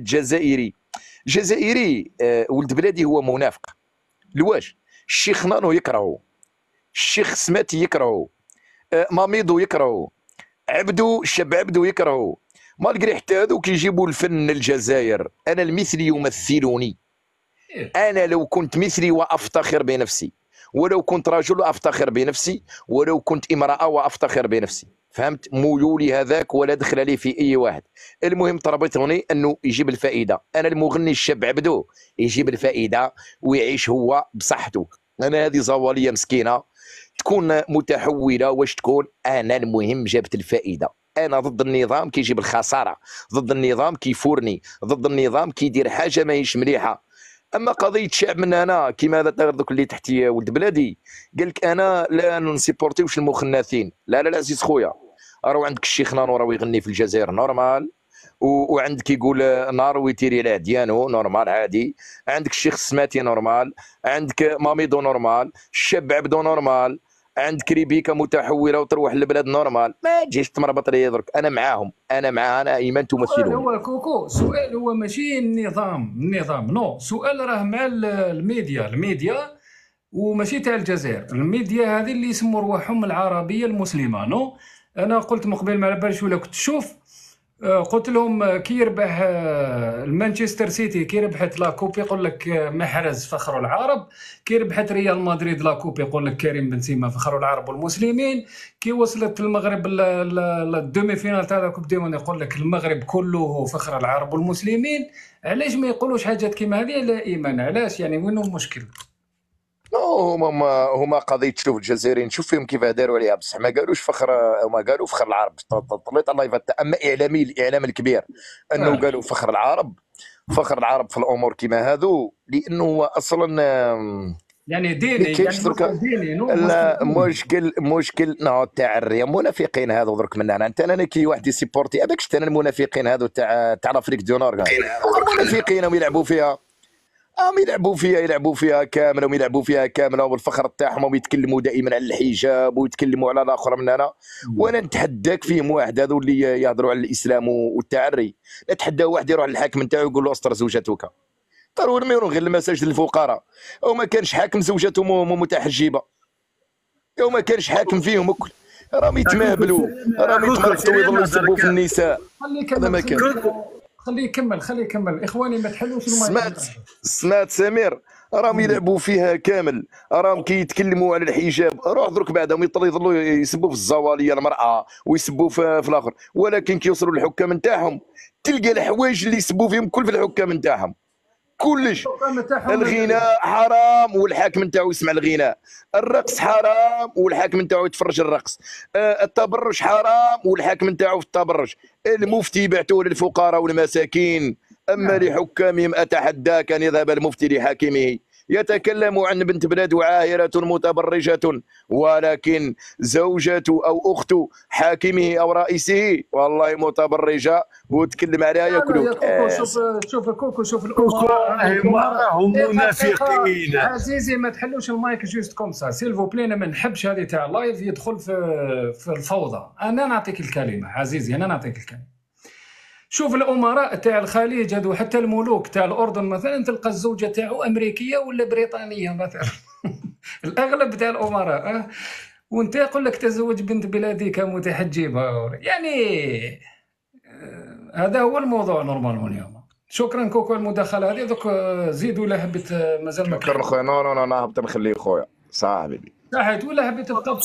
جزائري ولد بلادي هو منافق. لواش؟ الشيخ نانو يكرهه، الشيخ سماتي يكرهه، ماميدو يكرهه، الشاب عبدو يكرهه. مالقري حتى هذوك يجيبوا الفن للجزائر. انا المثلي يمثلني. انا لو كنت مثلي وافتخر بنفسي، ولو كنت رجل افتخر بنفسي، ولو كنت امراه وافتخر بنفسي. فهمت؟ ميولي هذاك ولا دخل لي في اي واحد. المهم تربطني انه يجيب الفائده. انا المغني الشاب عبدو يجيب الفائده ويعيش هو بصحته. انا هذه زواليه مسكينه تكون متحوله واش تكون. انا المهم جابت الفائده. انا ضد النظام كيجيب الخساره، ضد النظام كيفورني، ضد النظام كيدير حاجه ماهيش مليحه. اما قضيه شعب من هنا كيما هذا دوك اللي تحتي ولد بلادي قال لك انا لا نسيبورتيوش المخنثين. لا عزيز خويا، راهو عندك الشيخ نانو راهو يغني في الجزائر نورمال، وعندك يقول نار ويتيري لا ديانو نورمال عادي، عندك الشيخ السماتي نورمال، عندك ماميدو نورمال، الشاب عبدو نورمال، عندك ريبيكا متحوله وتروح للبلاد نورمال. ما تجيش تمربط لي درك. انا معاهم، انا ايمان تمثلون. هو كوكو سؤال هو ماشي النظام نو، سؤال راه مع الميديا وماشي تاع الجزائر. الميديا هذه اللي يسموا رواحهم العربيه المسلمه نو. انا قلت مقبل ما على باليش ولا كنت تشوف قلت لهم كي يربح المانشستر سيتي كي ربحت لا كوب يقول لك محرز فخر العرب، كي ربحت ريال مدريد لا كوب يقول لك كريم بنزيما فخر العرب والمسلمين، كي وصلت المغرب للدومي فينال تاع كوب دي موند يقول لك المغرب كله فخر العرب والمسلمين. علاش ما يقولوش حاجات كيما هذه؟ لا ايمان، علاش يعني؟ وين المشكل؟ هما قضيه. تشوف الجزائريين شوف فيهم كيف داروا عليها، بصح ما قالوش فخر، هما قالوا فخر العرب. طليت الله يفتح. اما الاعلام الكبير انه قالوا فخر العرب، فخر العرب في الامور كيما هذو، لانه هو اصلا يعني ديني، يعني ديني لا مشكل تاع المنافقين هذو. درك من هنا انا كي واحد يسيبورتي هذاك شفت انا المنافقين هذو تاع لافريك دو نور، المنافقين يلعبوا فيها، يلعبوا فيها كامله، والفخر تاعهم يتكلموا دائما على الحجاب ويتكلموا على الاخر من هنا. وانا نتحداك فيهم واحد هذو اللي يهضروا على الاسلام والتعري، نتحدى واحد يروح للحاكم نتاعو يقول له استر زوجتك، ضروري ما يروح غير المساجد للفقراء، او ما كانش حاكم زوجته متحجبه، او ما كانش حاكم فيهم الكل، راهم يتمهبلوا، راهم يتمرقطوا ويظلوا يسبوا في النساء. هذا ما كان. خليه يكمل اخواني، ما تحلوش. سمعت سمير؟ راهم يلعبوا فيها كامل، راهم كي يتكلموا على الحجاب، روح درك بعدهم يظلوا يسبوا في الزواليه المراه ويسبوا في الاخر، ولكن كي يوصلوا للحكام نتاعهم تلقى الحوايج اللي يسبوا فيهم كل في الحكام نتاعهم كلش. الغناء حرام والحاكم نتاعو يسمع الغناء، الرقص حرام والحاكم نتاعو يتفرج الرقص، التبرج حرام والحاكم نتاعو في التبرج. المفتي يبعثوه للفقراء والمساكين، اما لحكامهم اتحداك ان يذهب المفتي لحاكمه يتكلم عن بنت بلاد عاهرة متبرجة، ولكن زوجته أو أخت حاكمه أو رئيسه والله متبرجة وتكلم عليها ياكلوك. شوف كوكو، شوف الأمراء هم منافقين. عزيزي ما تحلوش المايك جوست كوم سا سيلفو بلي. انا ما نحبش هذه تاع اللايف يدخل في الفوضى. انا نعطيك الكلمة عزيزي، انا نعطيك الكلمة. شوف الامراء تاع الخليج هذو، حتى الملوك تاع الاردن مثلا تلقى الزوجه تاعو امريكيه ولا بريطانيه مثلا الاغلب تاع الامراء. وانت يقول لك تزوج بنت بلادك متحجبه، يعني هذا هو الموضوع نورمالمون اليوم. شكرا كوكو المداخله هذه. دوك زيدوا لا حبيت مازال ما شكرا خويا. نو انا هبط نخليه خويا صاحبي. صحيت ولا حبيت تبقى؟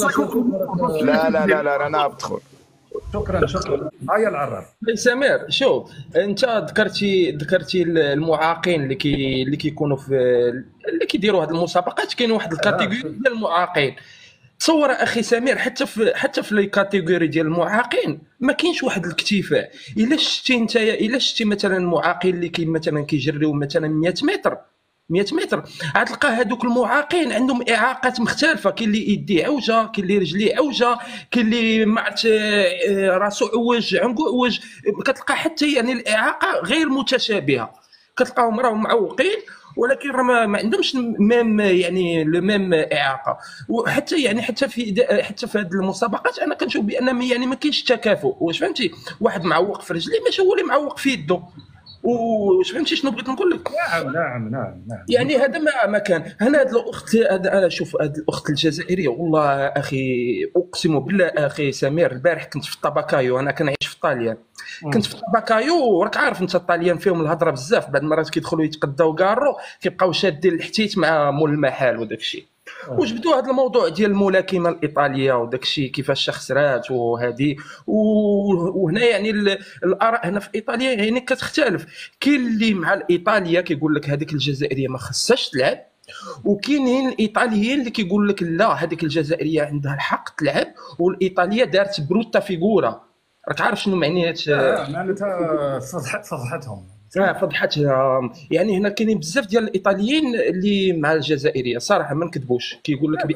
لا انا هبط خويا. شكرا هيا العراف. سمير شوف، انت ذكرتي المعاقين اللي كيكونوا في اللي كيديروا هذه المسابقات. كاين واحد الكاتيجوري ديال المعاقين. تصور اخي سمير، حتى في الكاتيجوري ديال المعاقين ما كاينش واحد الاكتفاء. الا شتي مثلا معاقين اللي مثلا كيجريو مثلا 100 متر، غتلقى هذوك المعاقين عندهم اعاقات مختلفه. كاين اللي يديه عوجه، كاين اللي رجليه عوجه، كاين اللي ما عرفت راسو عوج، عنقو عوج. كتلقى حتى يعني الاعاقه غير متشابهه، كتلقاهم راهم معوقين ولكن راه ما عندهمش ميم يعني ميم اعاقه. وحتى يعني حتى في هذه المسابقات انا كنشوف بان يعني ما كاينش تكافؤ. واش فهمتي؟ واحد معوق في رجليه ماشي هو اللي معوق في يده. واش فهمتي شنو بغيت نقول لك؟ نعم. يعني هذا ما كان. هنا هذه الاخت، انا شوف هذه الاخت الجزائريه والله اخي اقسم بالله اخي سمير، البارح كنت في طباكايو، انا كنعيش في طاليان. كنت في طباكايو وراك عارف انت الطاليان فيهم الهضره بزاف، بعد المرات كيدخلوا يتقداو كارو كيبقاو شادين الحتيت مع مول المحل وداك الشيء. وجبدوا هذا الموضوع ديال الملاكمه الايطاليه وداك الشيء كيفاش خسرات وهذه. وهنا يعني الاراء هنا في ايطاليا يعني كتختلف. كاين اللي مع الايطاليا كيقول لك هذيك الجزائريه ما خصهاش تلعب، وكاينين الايطاليين اللي كيقول لك لا هذيك الجزائريه عندها الحق تلعب، والايطاليه دارت بروتا فيغورا. راك عارف شنو معنيه؟ معناتها فضحتهم. فضحتها. يعني هنا كاينين بزاف ديال الايطاليين اللي مع الجزائريه صراحه ما نكذبوش، كيقول لك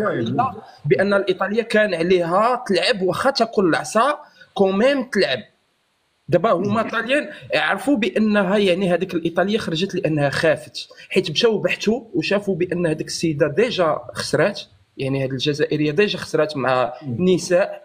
بان الايطاليه كان عليها تلعب واخا تاكل العصا كوميم تلعب. دابا هما الطاليان عرفوا بانها يعني هذيك الايطاليه خرجت لانها خافت، حيت مشاو بحثوا وشافوا بان هذيك السيده ديجا خسرات، يعني هذه الجزائريه ديجا خسرات مع نساء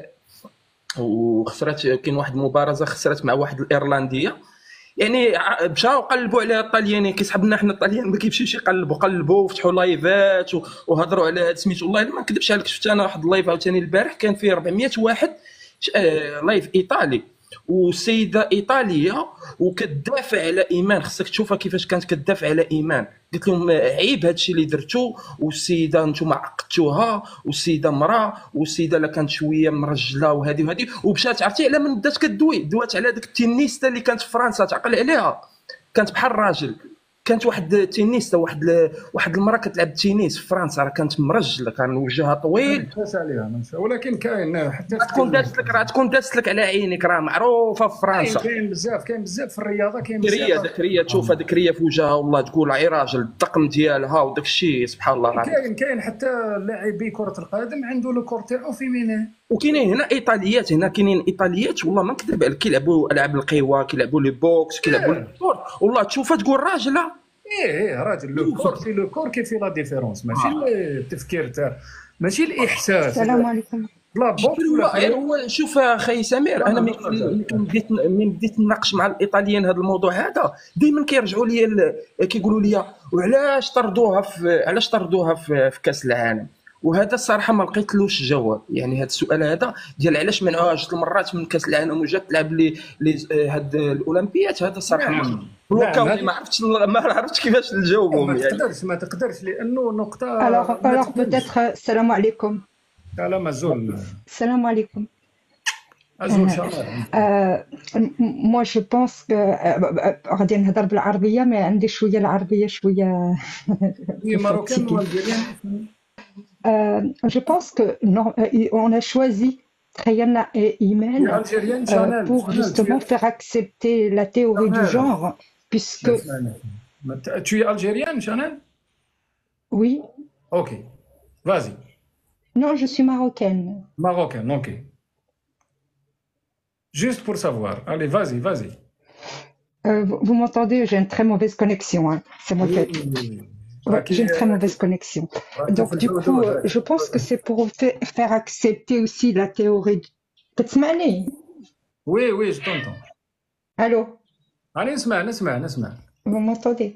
وخسرات. كاين واحد المبارزه خسرت مع واحد الايرلنديه. يعني مشاو قلبوا على الطاليانين، كيسحب لنا حنا الطاليان ما كيمشيوش يقلبوا وفتحوا لايفات وهضروا على سميتو. والله ما نكذبش عليك، شفت انا واحد اللايف عاوتاني البارح كان فيه 400 واحد لايف ايطالي وسيده ايطاليه وكتدافع على ايمان. خصك تشوفها كيفاش كانت كتدافع على ايمان. قلت لهم عيب هادشي اللي درتو، والسيده نتوما عقدتوها، والسيده مراه، والسيده لا كانت شويه مرجله وهذه ومشات. عرفتي على من بدات كدوي؟ دوات على ديك التنيسته اللي كانت في فرنسا، تعقل عليها، كانت بحال الراجل. كانت واحد التنيسته، واحد المراه كتلعب التنس في فرنسا، راه كانت مرجله، كان وجهها طويل. ننسى عليها ننسى، ولكن كاين حتى تكون دازت لك على عينك، راه معروفه في فرنسا. كاين بزاف في الرياضه، كاين ذكريه بزاف. ذكريه تشوف ذكريه في وجهها والله تقول عي راجل، الطقم ديالها وداك الشيء سبحان الله العظيم. كاين حتى لاعبي كره القدم عنده لو كورتير فيمينين. وكاينين هنا ايطاليات، كاينين ايطاليات والله ما نكذب عليك، كيلعبوا العاب القوى، كيلعبوا لي بوكس، كيلعبوا الكور، والله تشوفها تقول راجله. ايه راجل، لو كور كي في لا ديفيرونس، ماشي التفكير تاع، ماشي الاحساس. السلام عليكم. لا بوكس ولا هو شوف اخي سمير، انا من بديت نناقش مع الايطاليين هذا الموضوع هذا، دائما كيرجعوا لي كيقولوا لي وعلاش طردوها في كاس العالم. وهذا الصراحه ما لقيتلوش جواب. يعني هذا السؤال هذا ديال علاش منعوها جوج المرات من كاس العالم وجات تلعب لي هاد الاولمبيات، هذا الصراحه ما عرفتش كيفاش نجاوبهم. ما تقدرش لانه نقطه. alors peut-être السلام عليكم. سلام الزول. السلام عليكم. الزول شامل. moi je pense que غادي نهضر بالعربيه، ما عندي شويه العربيه شويه. ماروكان والجيريان. Je pense que non, on a choisi Trayana et Imen pour justement faire accepter la théorie du genre, puisque... Tu es algérienne, Chanel? Oui. Ok, vas-y. Non, je suis marocaine. Marocaine, ok. Juste pour savoir. Allez, vas-y. Vous m'entendez? J'ai une très mauvaise connexion. Hein. C'est moi qui... Ouais, j'ai une très mauvaise connexion. Donc, du coup, je pense que c'est pour faire accepter aussi la théorie. Oui, je t'entends. Allô? Allez, اسمع. Vous m'entendez?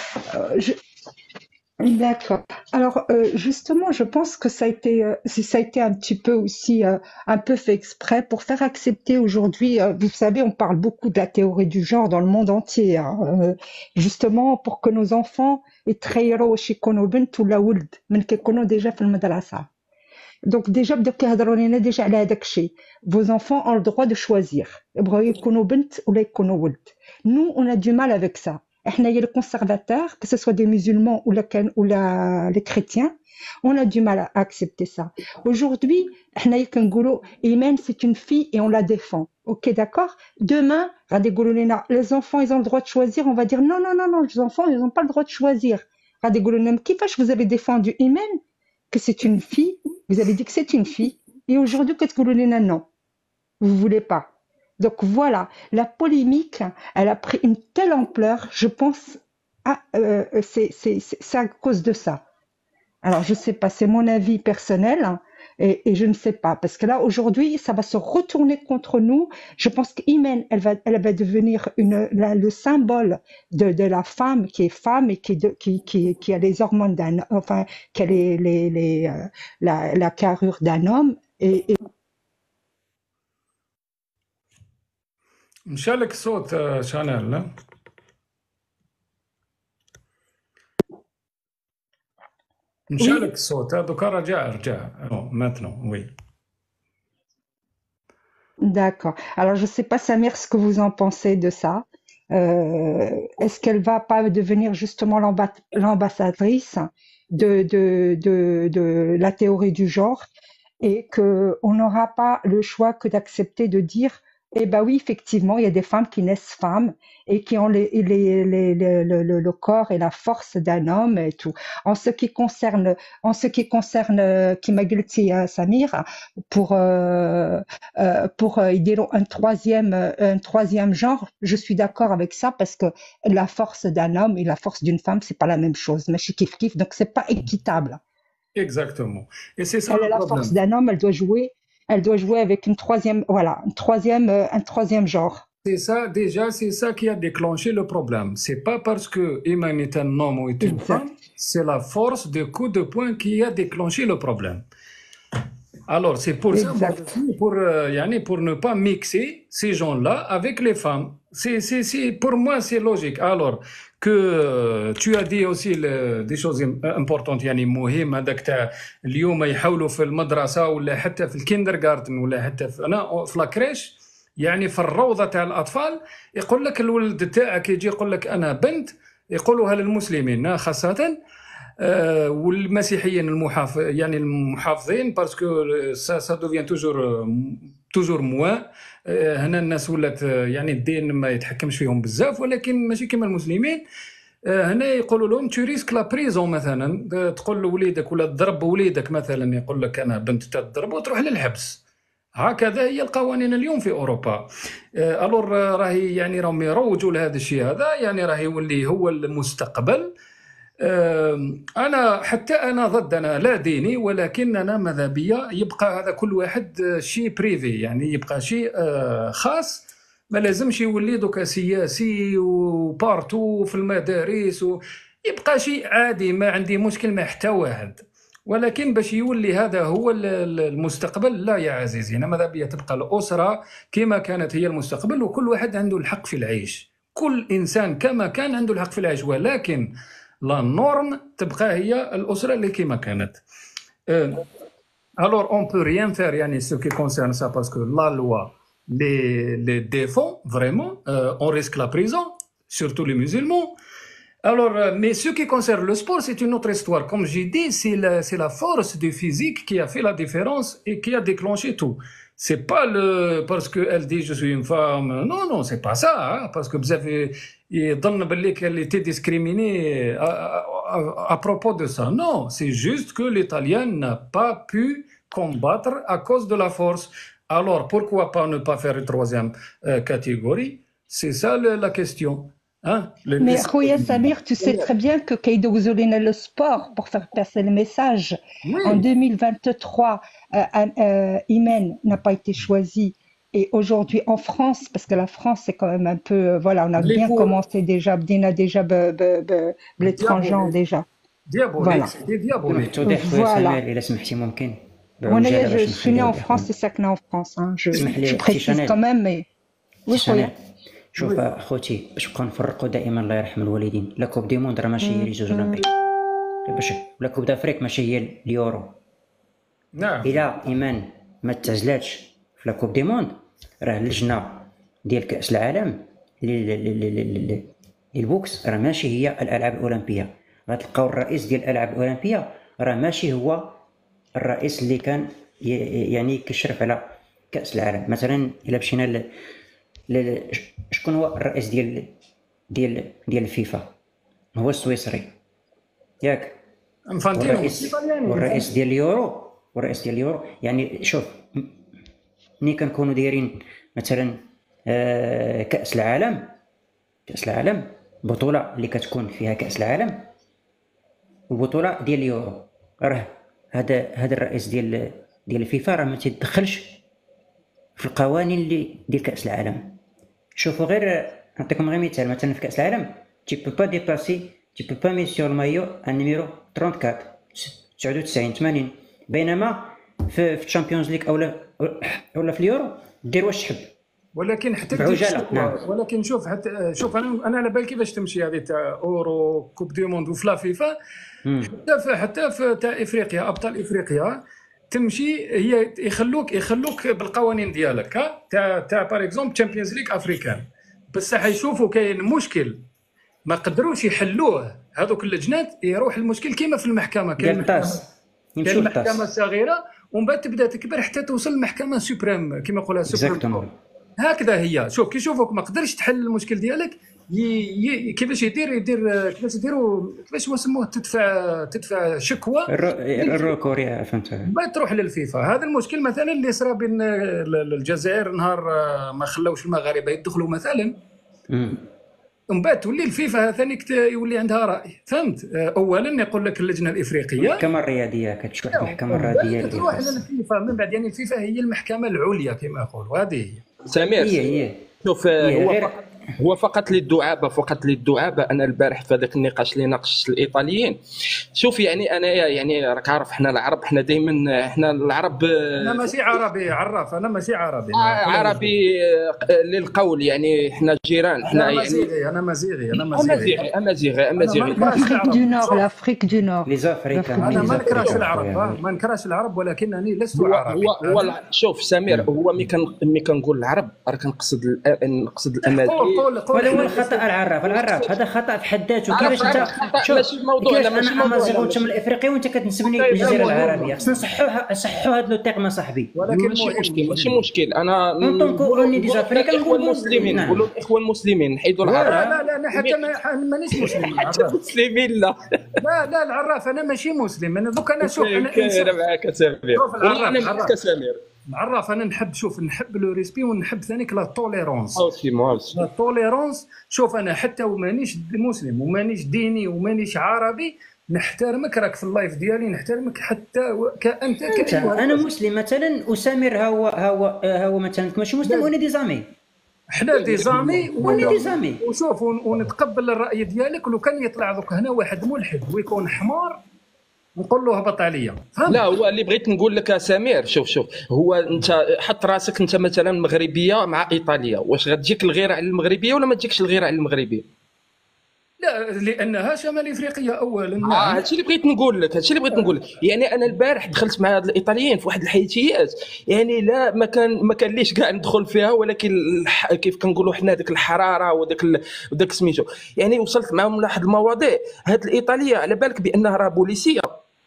D'accord. Alors, justement, je pense que ça a été un petit peu aussi un peu fait exprès pour faire accepter aujourd'hui. Vous savez, on parle beaucoup de la théorie du genre dans le monde entier, hein, justement pour que nos enfants يتخيروا واش يكونوا بنت ولا ولد من كيكونوا ديجا في المدرسة. Donc déjà بداو كيهضروا لنا ديجا على هذاك الشيء. Vos enfants ont le droit de choisir. يبغوا يكونوا بنت ولا يكونوا ولد. Nous, on a du mal avec ça. احنا les conservateurs, que ce soit des musulmans ou les chrétiens, on a du mal à accepter ça. Aujourd'hui, احنا كنقولوا Imen c'est une fille et on la défend. Ok, d'accord? Demain, les enfants, ils ont le droit de choisir. On va dire non, les enfants, ils n'ont pas le droit de choisir. Vous avez défendu Imen, que c'est une fille. Vous avez dit que c'est une fille. Et aujourd'hui, qu'est-ce que vous voulez? Non, vous ne voulez pas. Donc voilà, la polémique, elle a pris une telle ampleur, je pense, c'est à cause de ça. Alors, je ne sais pas, c'est mon avis personnel. Et je ne sais pas, parce que là, aujourd'hui, ça va se retourner contre nous. Je pense qu'Imen, elle va devenir le symbole de la femme et qui a les hormones d'un, enfin, qui a la carrure d'un homme. Et... مشالك صوت شانيل لا؟ مشالك الصوت دوكا رجع maintenant oui. D'accord. Alors je sais pas Samir ce que vous en pensez de ça. Est-ce qu'elle va pas devenir justement l'ambassadrice de la théorie du genre et que on n'aura pas le choix que d'accepter de dire eh ben oui, effectivement, il y a des femmes qui naissent femmes et qui ont le corps et la force d'un homme et tout. En ce qui concerne Kimagulti Samir, pour dire un troisième genre, je suis d'accord avec ça parce que la force d'un homme et la force d'une femme, c'est pas la même chose. Mais je kiffe, donc c'est pas équitable. Exactement. Et c'est ça elle a la force d'un homme, elle doit jouer avec un troisième genre. C'est ça, déjà, c'est ça qui a déclenché le problème. C'est pas parce que Iman est un homme ou est une femme, c'est la force de coup de poing qui a déclenché le problème. Alors, c'est pour ça, Exact. pour ne pas mixer ces gens-là avec les femmes. Pour moi, c'est logique. Alors, que tu as dit aussi des choses importantes يعني مهم هذاك تاع اليوم يحاولوا في المدرسة ولا حتى في الكيندرغارتن ولا حتى في لاكريش يعني في الروضة تاع الأطفال يقول لك الولد تاعك يجي يقول لك أنا بنت يقولوها للمسلمين خاصة والمسيحيين يعني المحافظين باسكو سا دوفيان توجور موان هنا الناس ولات يعني الدين ما يتحكمش فيهم بزاف ولكن ماشي كما المسلمين هنا يقولوا لهم تو ريسك لا بريزون مثلا تقول لوليدك ولا تضرب وليدك مثلا يقول لك انا بنت تضرب وتروح للحبس هكذا هي القوانين اليوم في اوروبا الور راهي يعني راهم يروجوا لهذا الشيء هذا يعني راهي يولي هو المستقبل أنا ضد أنا لا ديني ولكن أنا مذهبية يبقى هذا كل واحد شيء بريفي يعني يبقى شيء خاص ما لازمش يولي دوكا سياسي وبارتو في المدارس يبقى شيء عادي ما عندي مشكل مع حتى واحد ولكن باش يولي هذا هو المستقبل لا يا عزيزي أنا مذهبية تبقى الأسرة كما كانت هي المستقبل وكل واحد عنده الحق في العيش كل إنسان كما كان عنده الحق في العيش ولكن لا نورم تبقى هي الأسرة اللي كما كانت. Alors on peut rien faire يعني ce qui concerne ça parce que la loi les défend vraiment on risque la prison surtout les musulmans. Alors mais ce qui concerne le sport c'est une autre histoire comme j'ai dit c'est la force du physique qui a fait la différence et qui a déclenché tout. C'est pas parce que elle dit je suis une femme non c'est pas ça hein, parce que بزاف يظن باللي qu'elle était discriminée à propos de ça non c'est juste que l'italien n'a pas pu combattre à cause de la force alors pourquoi pas ne pas faire une troisième catégorie c'est ça la question hein Mais Khouya Samir, tu sais très bien que كيدوزوا لنا le sport pour faire passer le message. oui. En 2023, Imen n'a pas été choisi. Et aujourd'hui en France, parce que la France c'est quand même un peu, voilà, on a bien commencé déjà, بدينا déjà بالترانجون déjà. Diabolique, c'est diabolique. توضيح خويا Voilà. سمير الا سمحتي ممكن وانا je suis née en France et ساكنة en France. Hein. Je précise quand même, mais oui, شنو شوف اخوتي باش نبقاو نفرقوا دائما الله يرحم الوالدين لا كوب دي موند راه ماشي هي لي جوج اولمبيك باش لا كوب دافريك ماشي هي اليورو نعم الى ايمان ما تعزلاتش في لا كوب دي موند راه اللجنه ديال كاس العالم للبوكس راه ماشي هي الالعاب الاولمبيه غتلقاو الرئيس ديال الالعاب الاولمبيه راه ماشي هو الرئيس اللي كان يعني كيشرف على كاس العالم مثلا الا مشينا شكون هو الرئيس ديال الفيفا هو السويسري ياك والرئيس ديال اليورو يعني شوف ملي كنكونوا دايرين مثلا كاس العالم بطوله اللي كتكون فيها كاس العالم وبطوله ديال اليورو راه هذا الرئيس ديال الفيفا راه ما تيدخلش في القوانين اللي ديال كاس العالم شوفوا غير نعطيكم غير مثال مثلا في كاس العالم tu peux pas mettre sur le maillot un numéro 34 99 بينما في الشامبيونز ليغ اولا في اليورو دير واش تحب ولكن حتى ولكن شوف انا على بالي كيفاش تمشي هذه تاع اورو كوب دي موند وفلا فيفا حتى في تاع افريقيا ابطال افريقيا تمشي هي يخلوك بالقوانين ديالك تاع بار اكزومبل تشامبيونز ليغ افريكان بصح يشوفوا كاين مشكل ما قدروش يحلوه هذوك اللجنات يروح المشكل كيما في المحكمه كاين المحكمه الصغيره ومن بعد تبدا تكبر حتى توصل للمحكمه سوبريم كيما يقولها سوبريم هكذا هي شوف كي يشوفوك ما قدرش تحل المشكل ديالك كيفاش يديروا كيفاش يسموه تدفع شكوى الركوريا فهمت ما تروح للفيفا هذا المشكل مثلا اللي صرا بين الجزائر نهار ما خلاوش المغاربه يدخلوا مثلا ومن بعد تولي الفيفا ثاني يولي عندها راي فهمت اولا يقول لك اللجنه الافريقيه المحكمه الرياضيه كتشوف المحكمه الرياضيه تروح للفيفا من بعد يعني الفيفا هي المحكمه العليا كما يقولوا هذه هي سمير هي شوف هو فقط للدعابه انا البارح في هذاك النقاش اللي ناقشت الايطاليين. شوف يعني انا يعني راك عارف احنا العرب احنا دائما احنا العرب انا ماشي عربي عراف، انا ماشي عربي عربي للقول يعني احنا جيران احنا يعني انا مزيغي l'Afrique du Nord l'Afrique du Nord لي زافريكان انا ما نكرهش العرب ولكنني لست عربي. هو شوف سمير، هو مي كنقول العرب راه كنقصد الامازيغ. هذا هو الخطا العراف هذا خطا في حد ذاته. كيفاش انت شوف ماشي الموضوع، انا امازيغ وانت من افريقيا وانت كتنسبني للجزيره العربيه، خصنا نصحوا هذا لو تيرم صاحبي. ولكن ماشي مشكل انا نقولوا اني دي زافريكان نقولوا المسلمين، نقولوا الاخوه المسلمين نحيدوا العرب. لا حتى مانيش مسلم. مسلمين لا العراف انا ماشي مسلم. انا دوك انا شوف انا معاك سمير، انا معاك سمير. العراف انا نحب لو ريسبي ونحب ثاني لا توليرونس. لا توليرونس. شوف انا حتى ومانيش مسلم ومانيش ديني ومانيش عربي نحترمك، راك في اللايف ديالي نحترمك حتى كأنت انا مسلم مثلا وسامر هو مثلا ماشي مسلم وانا دي زامي، حنا دي زامي وني وشوف ونتقبل الراي ديالك. ولو كان يطلع دوك هنا واحد ملحد ويكون حمار نقول له هبط عليا. لا هو اللي بغيت نقول لك يا سمير، شوف هو انت حط راسك انت مثلا مغربيه مع ايطاليا، واش غتجيك الغيره على المغربيه ولا ما تجيكش الغيره على المغربيه؟ لا لانها شمال افريقيا اولا. هادشي اللي بغيت نقول لك يعني انا البارح دخلت مع هاد الايطاليين في واحد الحيتيات يعني لا ما كان ليش كاع ندخل فيها، ولكن كيف كنقولوا حنا ديك الحراره وداك سميتو يعني وصلت معهم لواحد المواضيع. هاد الايطاليه على بالك بانها راه بوليسيه،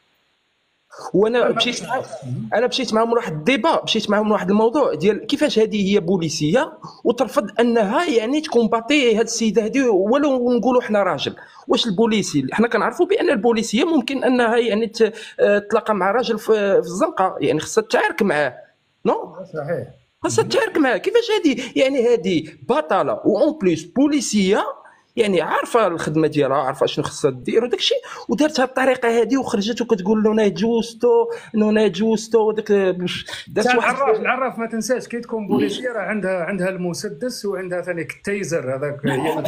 وانا مشيت معهم لواحد الديبا، مشيت معهم لواحد الموضوع ديال كيفاش هذه هي بوليسيه وترفض انها يعني تكومباتي هذه السيده هذه ولو نقولوا حنا راجل. واش البوليسي حنا كنعرفوا بان البوليسيه ممكن انها يعني تتلاقى مع راجل في الزنقه، يعني خصها تعارك معاه. نو صحيح خصها تعارك معاه. كيفاش هذه بطله وأون بليس بوليسيه يعني عارفه الخدمه ديالها، عارفه شنو خصها دير وداك الشيء، ودارتها بالطريقه هذه وخرجت وكتقول له نو جوستو وداك دارت واحد العراف. ما تنساش كي تكون بوليسيه راه عندها المسدس وعندها ثاني التيزر هذاك.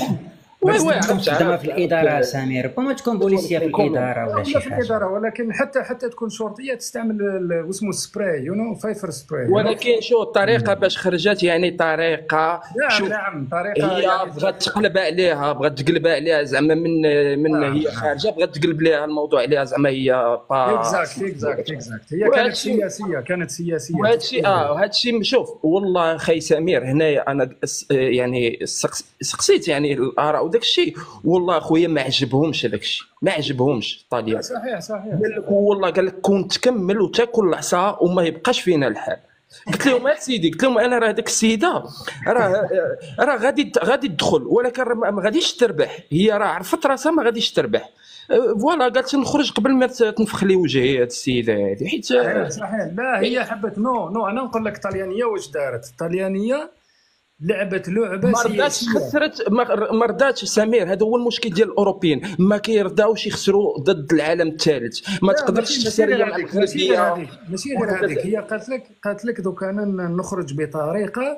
وي خدمه في الاداره سمير، ربما تكون بوليسيه في الاداره ولا شي حاجه، ولكن حتى تكون شرطيه تستعمل واسمه سبراي فايفر سبراي. ولكن شو الطريقه باش خرجت يعني طريقه نعم طريقه هي بغات تقلب عليها زعما من هي خارجه بغات تقلب ليها الموضوع عليها زعما هي اكزاكت هي كانت سياسيه وهادشي شوف والله خي سمير هنايا انا يعني سقسيت يعني الاراء وداك الشيء، والله اخويا ما عجبهمش هذاك الشيء، ما عجبهمش الطليان. صحيح والله قال لك كون تكمل وتاكل العصا وما يبقاش فينا الحال. قلت لهم سيدي، قلت لهم انا راه هذيك السيده راه غادي تدخل ولكن ما غاديش تربح، هي راه عرفت راسها ما غاديش تربح. فوالا قالت نخرج قبل ما تنفخ لي وجهي هذه السيده هذه حيت صحيح. لا هي حبت نو انا نقول لك الطليانيه واش دارت. الطليانيه لعبه لعبه سياسيه، خسرت ما رضاتش سمير. هذا هو المشكل ديال الاوروبيين، ما كيرضاوش يخسروا ضد العالم الثالث. ما تقدرش تشري مع المغربيه. ماشي غير هذيك، هي قالت لك دوك انا نخرج بطريقه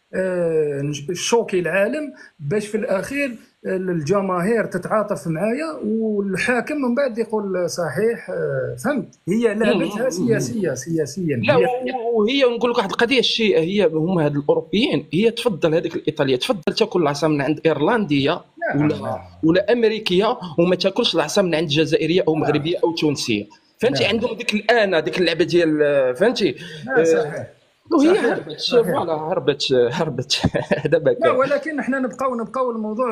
شوكي العالم باش في الاخير الجماهير تتعاطف معايا والحاكم من بعد يقول صحيح. فهمت؟ هي لعبتها سياسيا. لا وهي نقول لك واحد القضيه، الشيء هي هما هاد الاوروبيين هي تفضل هذيك الايطاليه تفضل تاكل العصا من عند ايرلنديه ولا امريكيه، وما تاكلش العصا من عند جزائريه او مغربيه او تونسيه. فهمتي؟ عندهم ديك الان هذيك اللعبه ديال فهمتي. صحيح. وهي هربت فوالا هربت دابا. لا ولكن احنا نبقاو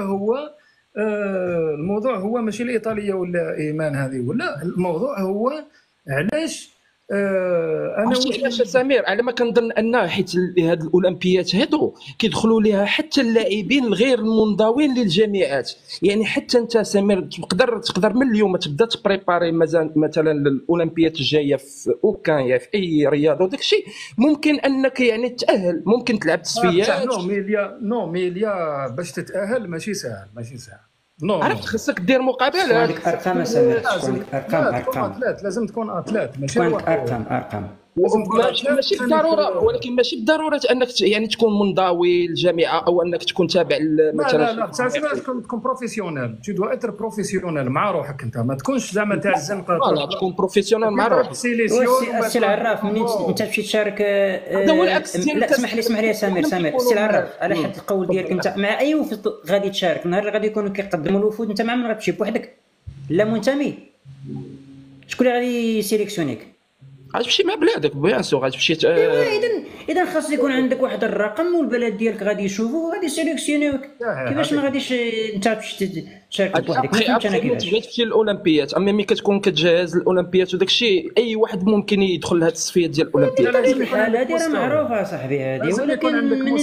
الموضوع هو ماشي الايطاليه ولا ايمان هذه، ولا الموضوع هو علاش انا علاش سمير على ما كنظن ان حيت هاد الاولمبيات هادو كيدخلوا ليها حتى اللاعبين الغير المنضوين للجامعات. يعني حتى انت سمير تقدر من اليوم تبدا تبريباري مثلا للاولمبيات الجايه في اوكان في اي رياضه وداك الشيء، ممكن انك يعني تاهل، ممكن تلعب تصفيات. نو ميليا باش تتاهل ماشي سهل. عرفت خصك دير مقابله. عندك ارقام سمير، ارقام لازم تكون اتلات ماشي ارقام لازم تكون ماشي بالضروره، ولكن ماشي بالضروره انك يعني تكون منضوي للجامعه او انك تكون تابع مثلا لا تاع تكون بروفيسيونيل، تو دو اتر بروفيسيونيل مع روحك انت، ما تكونش زعما تاع الزنقه. لا تكون بروفيسيونيل مع روحك. السي العراف منين انت تمشي تشارك هذا هو العكس ديال لا اسمح لي يا سمير السي العراف على حد القول ديالك انت مع اي وفد غادي تشارك النهار اللي غادي يكونوا كيقدموا الوفود، انت مع من غتمشي بوحدك لا منتمي؟ شكون اللي غادي يسيليكسيونيك؟ غتمشي مع بلادك بيان سور غتمشي اذا خاص يكون عندك واحد الرقم والبلد ديالك غادي يشوفوه وغادي يسيليكسيونيوك. كيفاش ما غاديش انت تمشي تشارك بوحدك؟ فهمت انا كيفاش تبغي تمشي للاولمبيات، اما ملي كتكون كتجهز للاولمبيات وداك الشيء اي واحد ممكن يدخل لهاد التصفيات ديال الاولمبيات. الحاله هذه راه معروفه صاحبي هذه، ولكن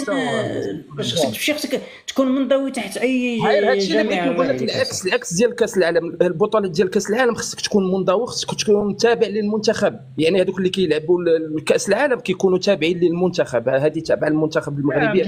خصك تمشي خصك تكون منضوي تحت اي هادشي اللي بغيت نقول لك. العكس ديال كاس العالم، البطولات ديال كاس العالم خصك تكون منضوي، خصك تكون تابع للمنتخب. يعني هذوك اللي كيلعبوا كاس العالم كيكونوا تابعين للمنتخب، هذه تابعه للمنتخب المغربي.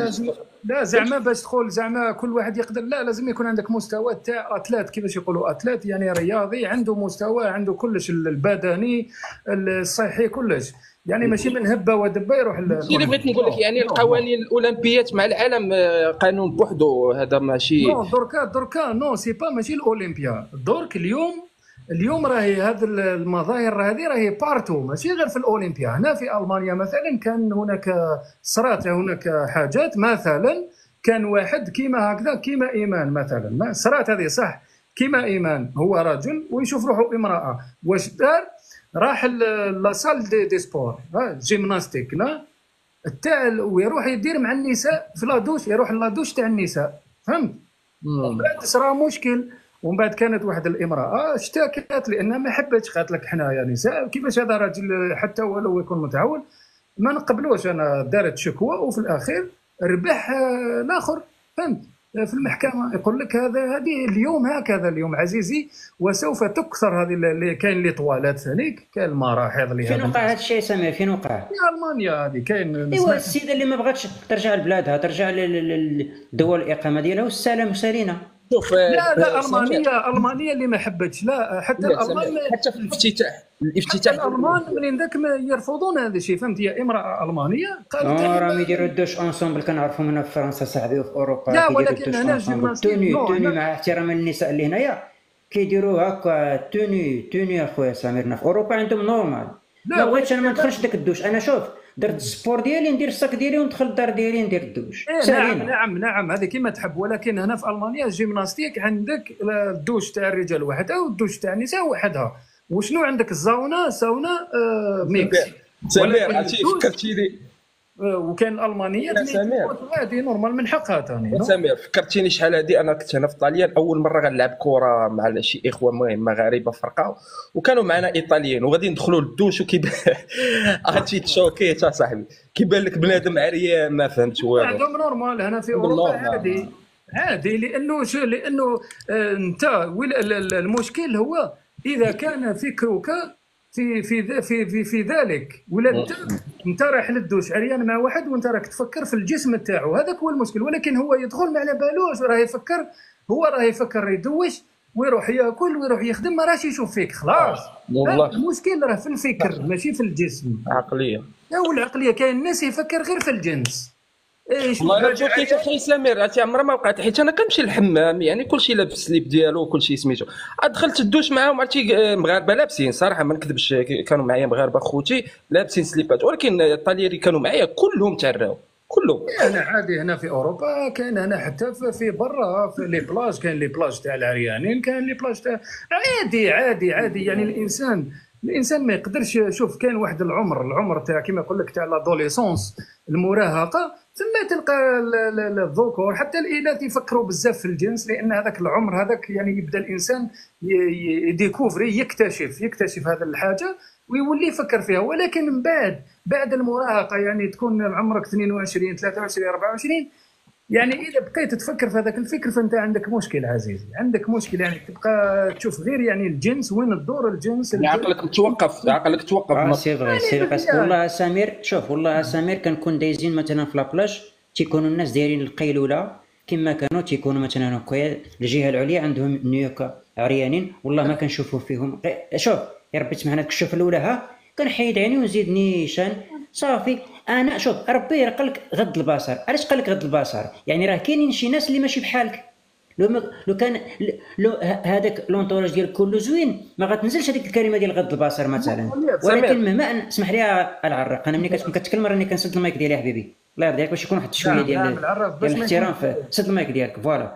لا زعما باش تدخل زعما كل واحد يقدر، لا لازم يكون عندك مستوى تاع اتلات، كيفاش يقولوا اتلات يعني رياضي عنده مستوى، عنده كلش البدني الصحي كلش، يعني ماشي من هبه ودبه يروح. اللي بغيت نقول لك يعني القوانين الاولمبيات مع العالم قانون بوحدو، هذا ماشي نو دركا نو سي با ماشي الاولمبيا درك. اليوم راهي هذه المظاهر هذه راهي بارتو، ماشي غير في الاولمبيا. هنا في المانيا مثلا كان هناك صرات هناك حاجات، مثلا كان واحد كيما هكذا كيما ايمان مثلا صرات هذه صح كيما ايمان هو رجل ويشوف روحه امراه، واش دار؟ راح لا دي سبور جيمناستيك تاع ويروح يدير مع النساء في لادوش، يروح لادوش تاع النساء، فهمت؟ بعد صرا مشكل، ومن بعد كانت واحد الامراه اشتكت لانها ما حبتش، قالت لك حنايا نساء كيفاش هذا راجل حتى ولو يكون متعود ما نقبلوش. انا دارت شكوى وفي الاخير ربح الاخر، فهمت؟ في المحكمه يقول لك هذه اليوم هكذا اليوم عزيزي، وسوف تكسر هذه اللي كاين لي طوالات ثانيك كاين المراحل اللي فين وقع هذا الشيء سامي؟ فين وقع؟ في المانيا هذه كاين. ايوا السيده اللي ما بغاتش ترجع لبلادها ترجع للدول الاقامه ديالها والسلام سالينا. شوف لا المانيا اللي ما حبتش، لا حتى الالمان حتى في الافتتاح الالمان منين ذاك يرفضون هذا الشيء، فهمت؟ هي امراه المانيه قالت راهم يديروا الدوش انسومبل، كنعرفوا هنا في فرنسا صاحبي وفي اوروبا. لا ولكن هنا توني مع احترام النساء اللي هنايا كيديروا هكا توني اخويا سميرنا. في اوروبا عندهم نورمال. ما بغيتش انا ما ندخلش داك الدوش، انا شوف درت السبور ديالي ندير الصاك ديالي وندخل الدار ديالي ندير الدوش. نعم هذه كما تحب، ولكن هنا في المانيا الجيمناستيك عندك الدوش تاع الرجال وحدها والدوش تاع النساء وحدها، وشنو عندك الزاونا ميكس. سمير عرفتي فكرتيني وكان الالمانيه هذه نورمال من حقها ثاني. سمير فكرتيني شحال هذه انا كنت هنا في طاليان اول مره غنلعب كره مع شي اخوه مغاربه فرقه، وكانوا معنا ايطاليين وغادي ندخلوا للدوش عرفتي تشوكيت صاحبي كيبان لك بنادم عريان ما فهمتش والو. عندهم نورمال هنا في اوروبا عادي لانه انت المشكل هو اذا كان فكرك في ذلك، ولا انت رايح للدوش عريان مع واحد وانت راك تفكر في الجسم تاعو، هذاك هو المشكل. ولكن هو يدخل ما على بالوش، راه يفكر يدوش ويروح ياكل ويروح يخدم، ما راهش يشوف فيك خلاص. المشكل راه في الفكر ماشي في الجسم. عقليه والعقليه كاين الناس يفكر غير في الجنس. والله شوفي اخي سمير عرفتي عمرها ما وقعت، حيت انا كنمشي للحمام يعني كلشي لابس السليب ديالو وكلشي سميتو، دخلت الدوش معاهم عرفتي مغاربه لابسين صراحه ما نكذبش، كانوا معايا مغاربه خوتي لابسين سليبات، ولكن الطاليري كانوا معايا كلهم تعراو كلهم. انا عادي هنا في اوروبا، كاين هنا حتى في برا في لي بلاج، كاين لي بلاج تاع العريانين، كاين لي بلاج تاع عادي يعني الانسان ما يقدرش. شوف كاين واحد العمر تاع كيما يقول لك تاع لادوليسونس المراهقه، ثم تلقى الذكور حتى الاناث يفكروا بزاف في الجنس، لان هذاك العمر هذاك يعني يبدا الانسان يديكوفري يكتشف هذا الحاجه ويولي يفكر فيها. ولكن من بعد المراهقه يعني تكون عمرك 22 23 24 يعني اذا بقيت تفكر في هذاك الفكر فانت عندك مشكل عزيزي، عندك مشكل. يعني تبقى تشوف غير يعني الجنس وين الدور الجنس عقلك توقف سي والله سمير. شوف والله سمير كنكون دايزين مثلا في لابلاج تيكونوا الناس دايرين القيلوله كما كانوا تيكونوا مثلا هكايا الجهه العليا عندهم نيوكا عريانين، والله ما كنشوفوا فيهم. شوف يا ربي تسمعنا الكشوف الاولى كنحيد عيني ونزيد نيشان صافي. انا شوف ربي قال لك غض البصر. علاش قال لك غض البصر؟ يعني راه كاينين شي ناس اللي ماشي بحالك. لو كان هذاك لونطوراج ديال كله زوين ما غتنزلش هذيك الكلمه ديال غض البصر مثلا. ولكن مهما اسمح لي العراق، انا ملي كتكون كتكلم راني كنسد المايك ديالي يا حبيبي، الله يرضيك باش يكون واحد شويه ديال الاحترام. سد المايك ديالك فوالا.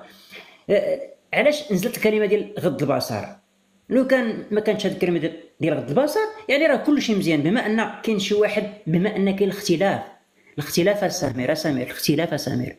علاش نزلت الكلمه ديال غض البصر؟ لو كان ما كانتش هذه الكلمه ديال غض البصر يعني راه كل شيء مزيان. بما ان كاين شي واحد، بما ان كاين الاختلاف سمير الاختلاف سمير.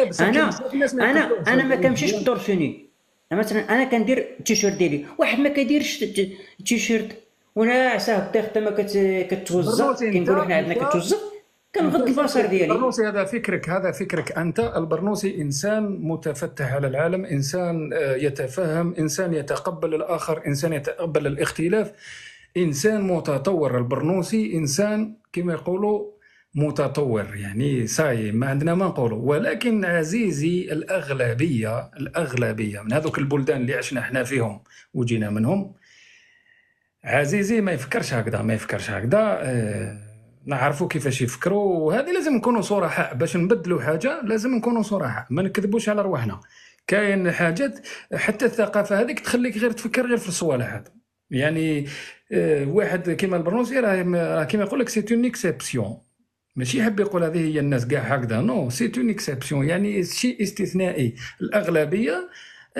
انا ما كنمشيش بالدورسوني. مثلا انا كندير التيشيرت ديالي، واحد ما كيديرش التيشيرت وناعسه حتى ما كتوزق. كنقولوا حنا عندنا كتوزق، كنغض البصر ديالي. البرنوسي هذا فكرك انت. البرنوسي انسان متفتح على العالم، انسان يتفهم، انسان يتقبل الاخر، انسان يتقبل الاختلاف، انسان متطور. البرنوسي انسان كما يقولوا متطور، يعني صاي ما عندنا ما نقولوا. ولكن عزيزي الأغلبية من هذوك البلدان اللي عشنا احنا فيهم وجينا منهم، عزيزي ما يفكرش هكذا. نعرفوا كيفاش يفكروا، وهذه لازم نكونوا صراحة. باش نبدلوا حاجة لازم نكونوا صراحة، ما نكذبوش على رواحنا. كاين حاجات حتى الثقافة هذيك تخليك غير تفكر غير في الصوالح هذا. يعني واحد كيما البرنوسي راه كيما يقول لك سي اون اكسبسيون، ماشي يحب يقول هذه هي الناس كاع هكذا. نو، سي اون اكسبسيون، يعني شيء استثنائي. الاغلبيه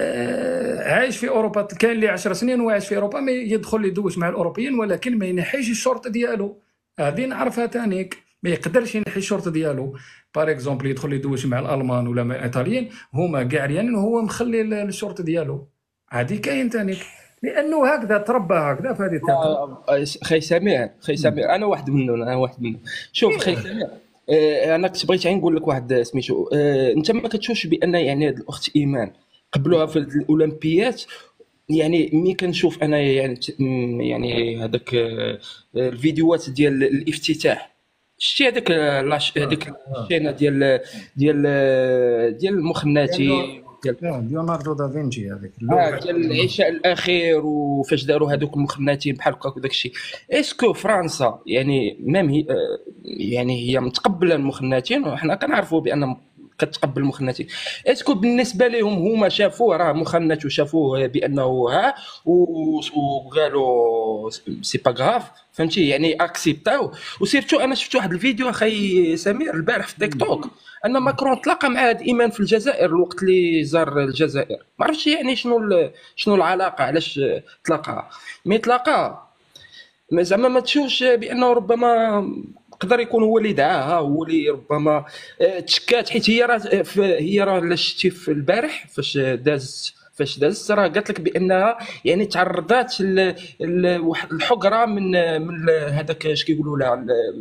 عايش في اوروبا، كاين اللي 10 سنين وعايش في اوروبا ما يدخل يدوش مع الاوروبيين، ولكن ما ينحيش الشرط ديالو. هذه نعرفها تانيك، ما يقدرش ينحي الشرط ديالو. بار اكزومبل يدخل يدوش مع الالمان ولا مع الايطاليين، هما كاع ريانين وهو مخلي الشرط ديالو. هذه كاين تانيك لانه هكذا تربى هكذا في هذه الثقافه. خي سمير انا واحد منهم. شوف خي سمير، انا كنت بغيت نقول لك واحد سميتو. انت ما كتشوفش بان يعني هذه الاخت ايمان قبلوها في الاولمبيات؟ يعني ملي كنشوف انا يعني هذاك الفيديوهات ديال الافتتاح، شتي هذيك الشينه ديال المخناتي ليوناردو دافنشي، هذيك ديال العشاء الاخير وفاش داروا هذوك المخناتين بحال هكاك وداك الشيء. اسكو فرنسا يعني ميم هي يعني هي متقبله المخناتين، وحنا كنعرفوا بان كتقبل المخناتين. اسكو بالنسبه لهم هما شافوه راه مخنت وشافوه بانه ها وقالوا سي با غاف، فهمتي؟ يعني اكسبتاو. وسيرتو انا شفت واحد الفيديو اخي سمير البارح في تيك توك ان ماكرون تلاقى مع هاد ايمان في الجزائر الوقت اللي زار الجزائر. ما عرفتش يعني شنو العلاقه، علاش تلاقى. مي تلاقى زعما ما تشوفش بانه ربما يقدر يكون هو اللي دعاها، هو اللي ربما تشكات، حيت هي راه لا شتي في البارح فاش دازت راه قالت لك بانها يعني تعرضات لواحد الحقره من هذاك اش كيقولوا لها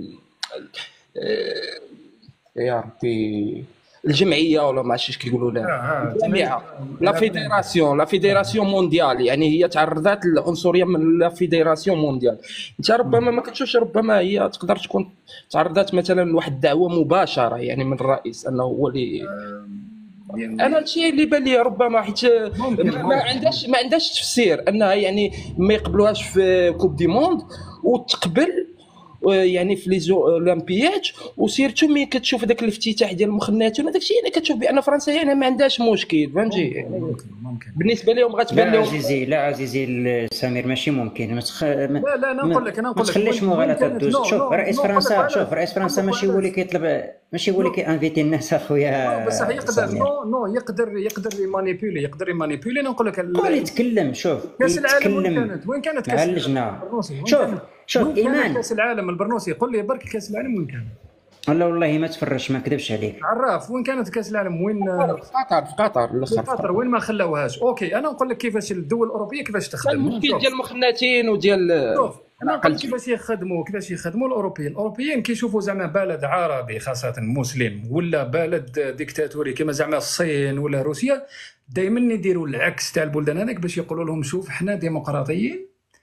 يا ربي الجمعيه ولا ما عرفتش اش كيقولوا لها، الجامعه، لا فيديراسيون مونديال. يعني هي تعرضات للعنصريه من لا فيديراسيون مونديال. انت ربما ما كتشوفش ربما هي تقدر تكون تعرضات مثلا لواحد الدعوه مباشره يعني من الرئيس انه هو اللي انا الشيء اللي بان لي ربما حيت ما عندهاش تفسير انها يعني ما يقبلوهاش في كوب دي موند وتقبل يعني في لي اولمبيات. وسيرتو ملي كتشوف داك الافتتاح ديال المخنات وداك الشيء يعني كتشوف بان فرنسا يعني ما عندهاش مشكل، فهمتي؟ ممكن بالنسبه لهم غتبان لهم. لا عزيزي سمير ماشي ممكن. لا انا نقول لك ما تخليش مغالطه دوز. شوف رئيس فرنسا ماشي هو اللي كيطلب، ماشي هو اللي كيانفيتي الناس اخويا. بصح يقدر يمانيبيولي. نقول لك يتكلم. شوف كاس العالم وين كانت كاس العالم؟ شوف ايمان كاس العالم البرنوسي قول لي برك كاس العالم وين كانت؟ لا والله ما تفرش، ما كذبش عليك. عراف وين كانت كاس العالم؟ وين؟ في قطر وين ما خلاوهاش. اوكي انا نقول لك كيفاش الدول الاوروبيه كيفاش تخدم. المشكل ديال المخناتين وديال انا نقول كيفاش يخدموا الاوروبيين كيشوفوا زعما بلد عربي خاصه مسلم ولا بلد ديكتاتوري كما زعما الصين ولا روسيا، دائما يديروا العكس تاع البلدان هذاك باش يقولوا لهم شوف حنا ديمقراطيين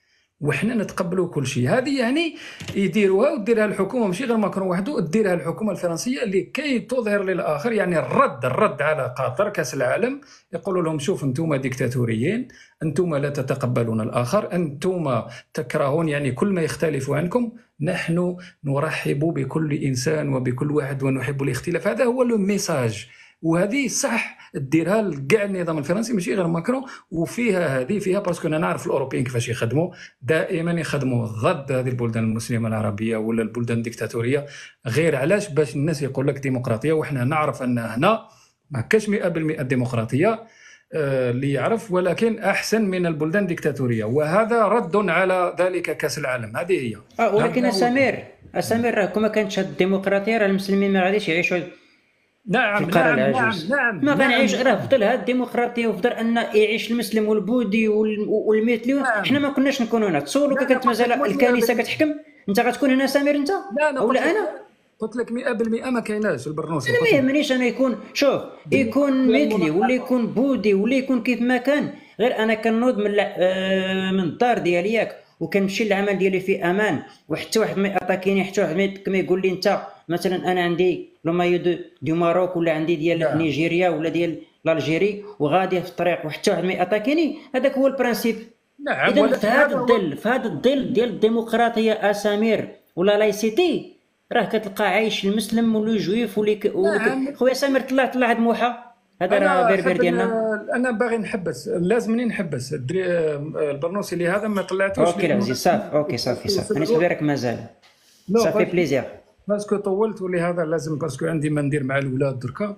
وحنا نتقبلوا كل شيء. هذه يعني يديروها وديرها الحكومه، ماشي غير ماكرون وحده، ديرها الحكومه الفرنسيه لكي تظهر للاخر، يعني الرد على قطر كاس العالم، يقولوا لهم شوف انتم ديكتاتوريين، انتم لا تتقبلون الاخر، انتم تكرهون يعني كل ما يختلف عنكم، نحن نرحب بكل انسان وبكل واحد ونحب الاختلاف. هذا هو لو ميساج، وهذه صح ديرها لكاع النظام الفرنسي ماشي غير ماكرون. وفيها هذه فيها باسكو انا نعرف الاوروبيين كيفاش يخدموا، دائما يخدموا ضد هذه البلدان المسلمه العربيه ولا البلدان الديكتاتوريه، غير علاش باش الناس يقول لك ديمقراطيه، وحنا نعرف ان هنا ما كاش 100% ديمقراطيه اللي يعرف، ولكن احسن من البلدان الديكتاتوريه، وهذا رد على ذلك كاس العالم. هذه هي. ولكن سمير راه كون ما كانتش هاد الديمقراطيه راه المسلمين ما غاديش يعيشوا نعم في القرن العجوز. ما غنعيش، راه فضل هاد الديمقراطيه وفضل ان يعيش المسلم والبوذي والمثلي. حنا ما كناش نكونوا هنا. تصوروا كون كانت مازال الكنيسه كتحكم، انت غتكون هنا سمير انت ولا انا؟ قلت لك 100% ما كايناش البرنوسي. انا ما يهمنيش انا يكون، شوف، يكون مثلي ولا يكون بوذي ولا يكون كيف ما كان، غير انا كنوض من الدار ديالي ياك، وكنمشي للعمل ديالي في امان، وحتى واحد ما ياتاكيني، حتى واحد ما يقول لي انت مثلا انا عندي لو مايو دو ماروك ولا عندي ديال نيجيريا ولا ديال الجيري وغادي في الطريق وحتى واحد ما ياتاكيني. هذاك هو البرانسيب. نعم. اذا في هذا الظل ديال الديمقراطيه اسامير ولا لايسيتي، راه كتلقى عايش المسلم والجويف خويا سمير طلع هاد موحى، هذا راه بربر ديالنا. انا باغي نحبس، لازمني نحبس البرنوسي اللي هذا ما طلعتوش. اوكي العزيز صافي، اوكي صافي انا تبارك مازال صافي بليزير، باسكو طولت ولهذا لازم، باسكو عندي ما ندير مع الاولاد دركا.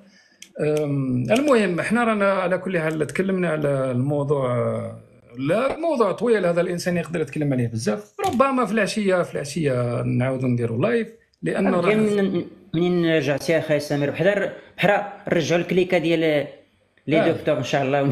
المهم احنا رانا على كل حال تكلمنا على الموضوع، لا موضوع طويل هذا، الانسان يقدر يتكلم عليه بزاف. ربما في العشيه نعاودوا نديروا لايف، لانه منين رجعت يا اخي سمير بحال نرجعوا الكليكه ديال لي دكتور ان شاء الله.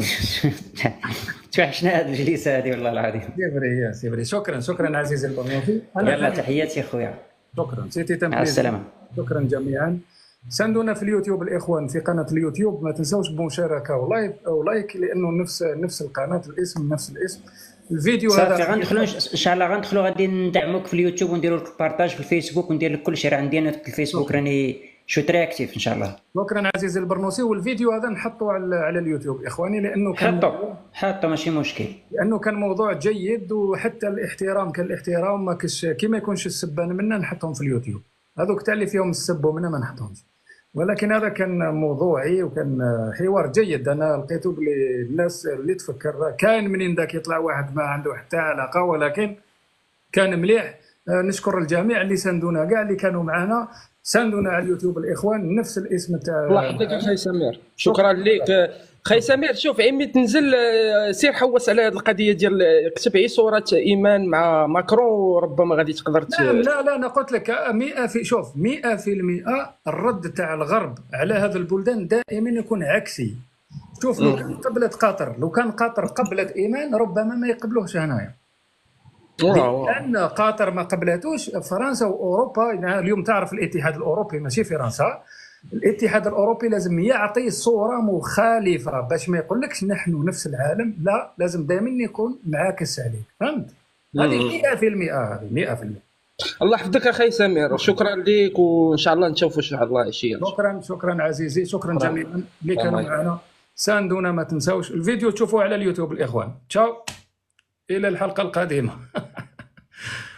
توحشنا هذه الجلسه هذه والله العظيم. سيفري شكرا عزيزي البرنوفي. يلا تحياتي خويا. شكرا سيتي مع السلامه. شكرا جميعا. ساندونا في اليوتيوب الاخوان، في قناه اليوتيوب، ما تنساوش بمشاركه ولايك لانه نفس القناه، الاسم نفس الاسم. الفيديو هذا غندخلوا ان شاء الله، غادي ندعموك في اليوتيوب ونديروا لك البارطاج في الفيسبوك وندير لك كل شيء، راه عندي انا في الفيسبوك راني شوتري اكتيف ان شاء الله. شكرا عزيزي البرنوسي. والفيديو هذا نحطه على اليوتيوب اخواني، لانه كان حطه ماشي مشكل، لانه كان موضوع جيد، وحتى الاحترام كان الاحترام، ما كاش كيما يكونش السبان منا نحطهم في اليوتيوب، هذوك تاع اللي فيهم السب ومنا ما نحطهمش. ولكن هذا كان موضوعي وكان حوار جيد. انا لقيته بلي الناس اللي تفكر كان منين ذاك يطلع واحد ما عنده حتى علاقه، ولكن كان مليح. نشكر الجميع اللي ساندونا، كاع اللي كانوا معنا. ساندونا على اليوتيوب الاخوان نفس الاسم تاع. الله يحفظك اخي سمير، شكرا لك خي سمير. شوف عمي تنزل سير حوس على هذه القضيه ديال كتب عي صوره ايمان مع ماكرون، وربما غادي تقدر لا انا قلت لك 100% الرد تاع الغرب على هذه البلدان دائما يكون عكسي. شوف لو كان قبلت قطر، لو كان قطر قبلت ايمان ربما ما يقبلوهش هنايا، لان قطر ما قبلتوش. فرنسا واوروبا يعني اليوم تعرف الاتحاد الاوروبي ماشي فرنسا، الاتحاد الاوروبي لازم يعطي صوره مخالفه باش ما يقولكش نحن نفس العالم، لا لازم دائما يكون معاكس عليك، فهمت؟ هذه 100%. هذه 100%. الله يحفظك اخي سمير، شكرا لك، وان شاء الله نشوفوا ان شاء الله عشيه. شكرا عزيزي، شكرا جميعا اللي كانوا معنا. ساندونا ما تنساوش الفيديو تشوفوه على اليوتيوب الاخوان. تشاو الى الحلقه القادمه.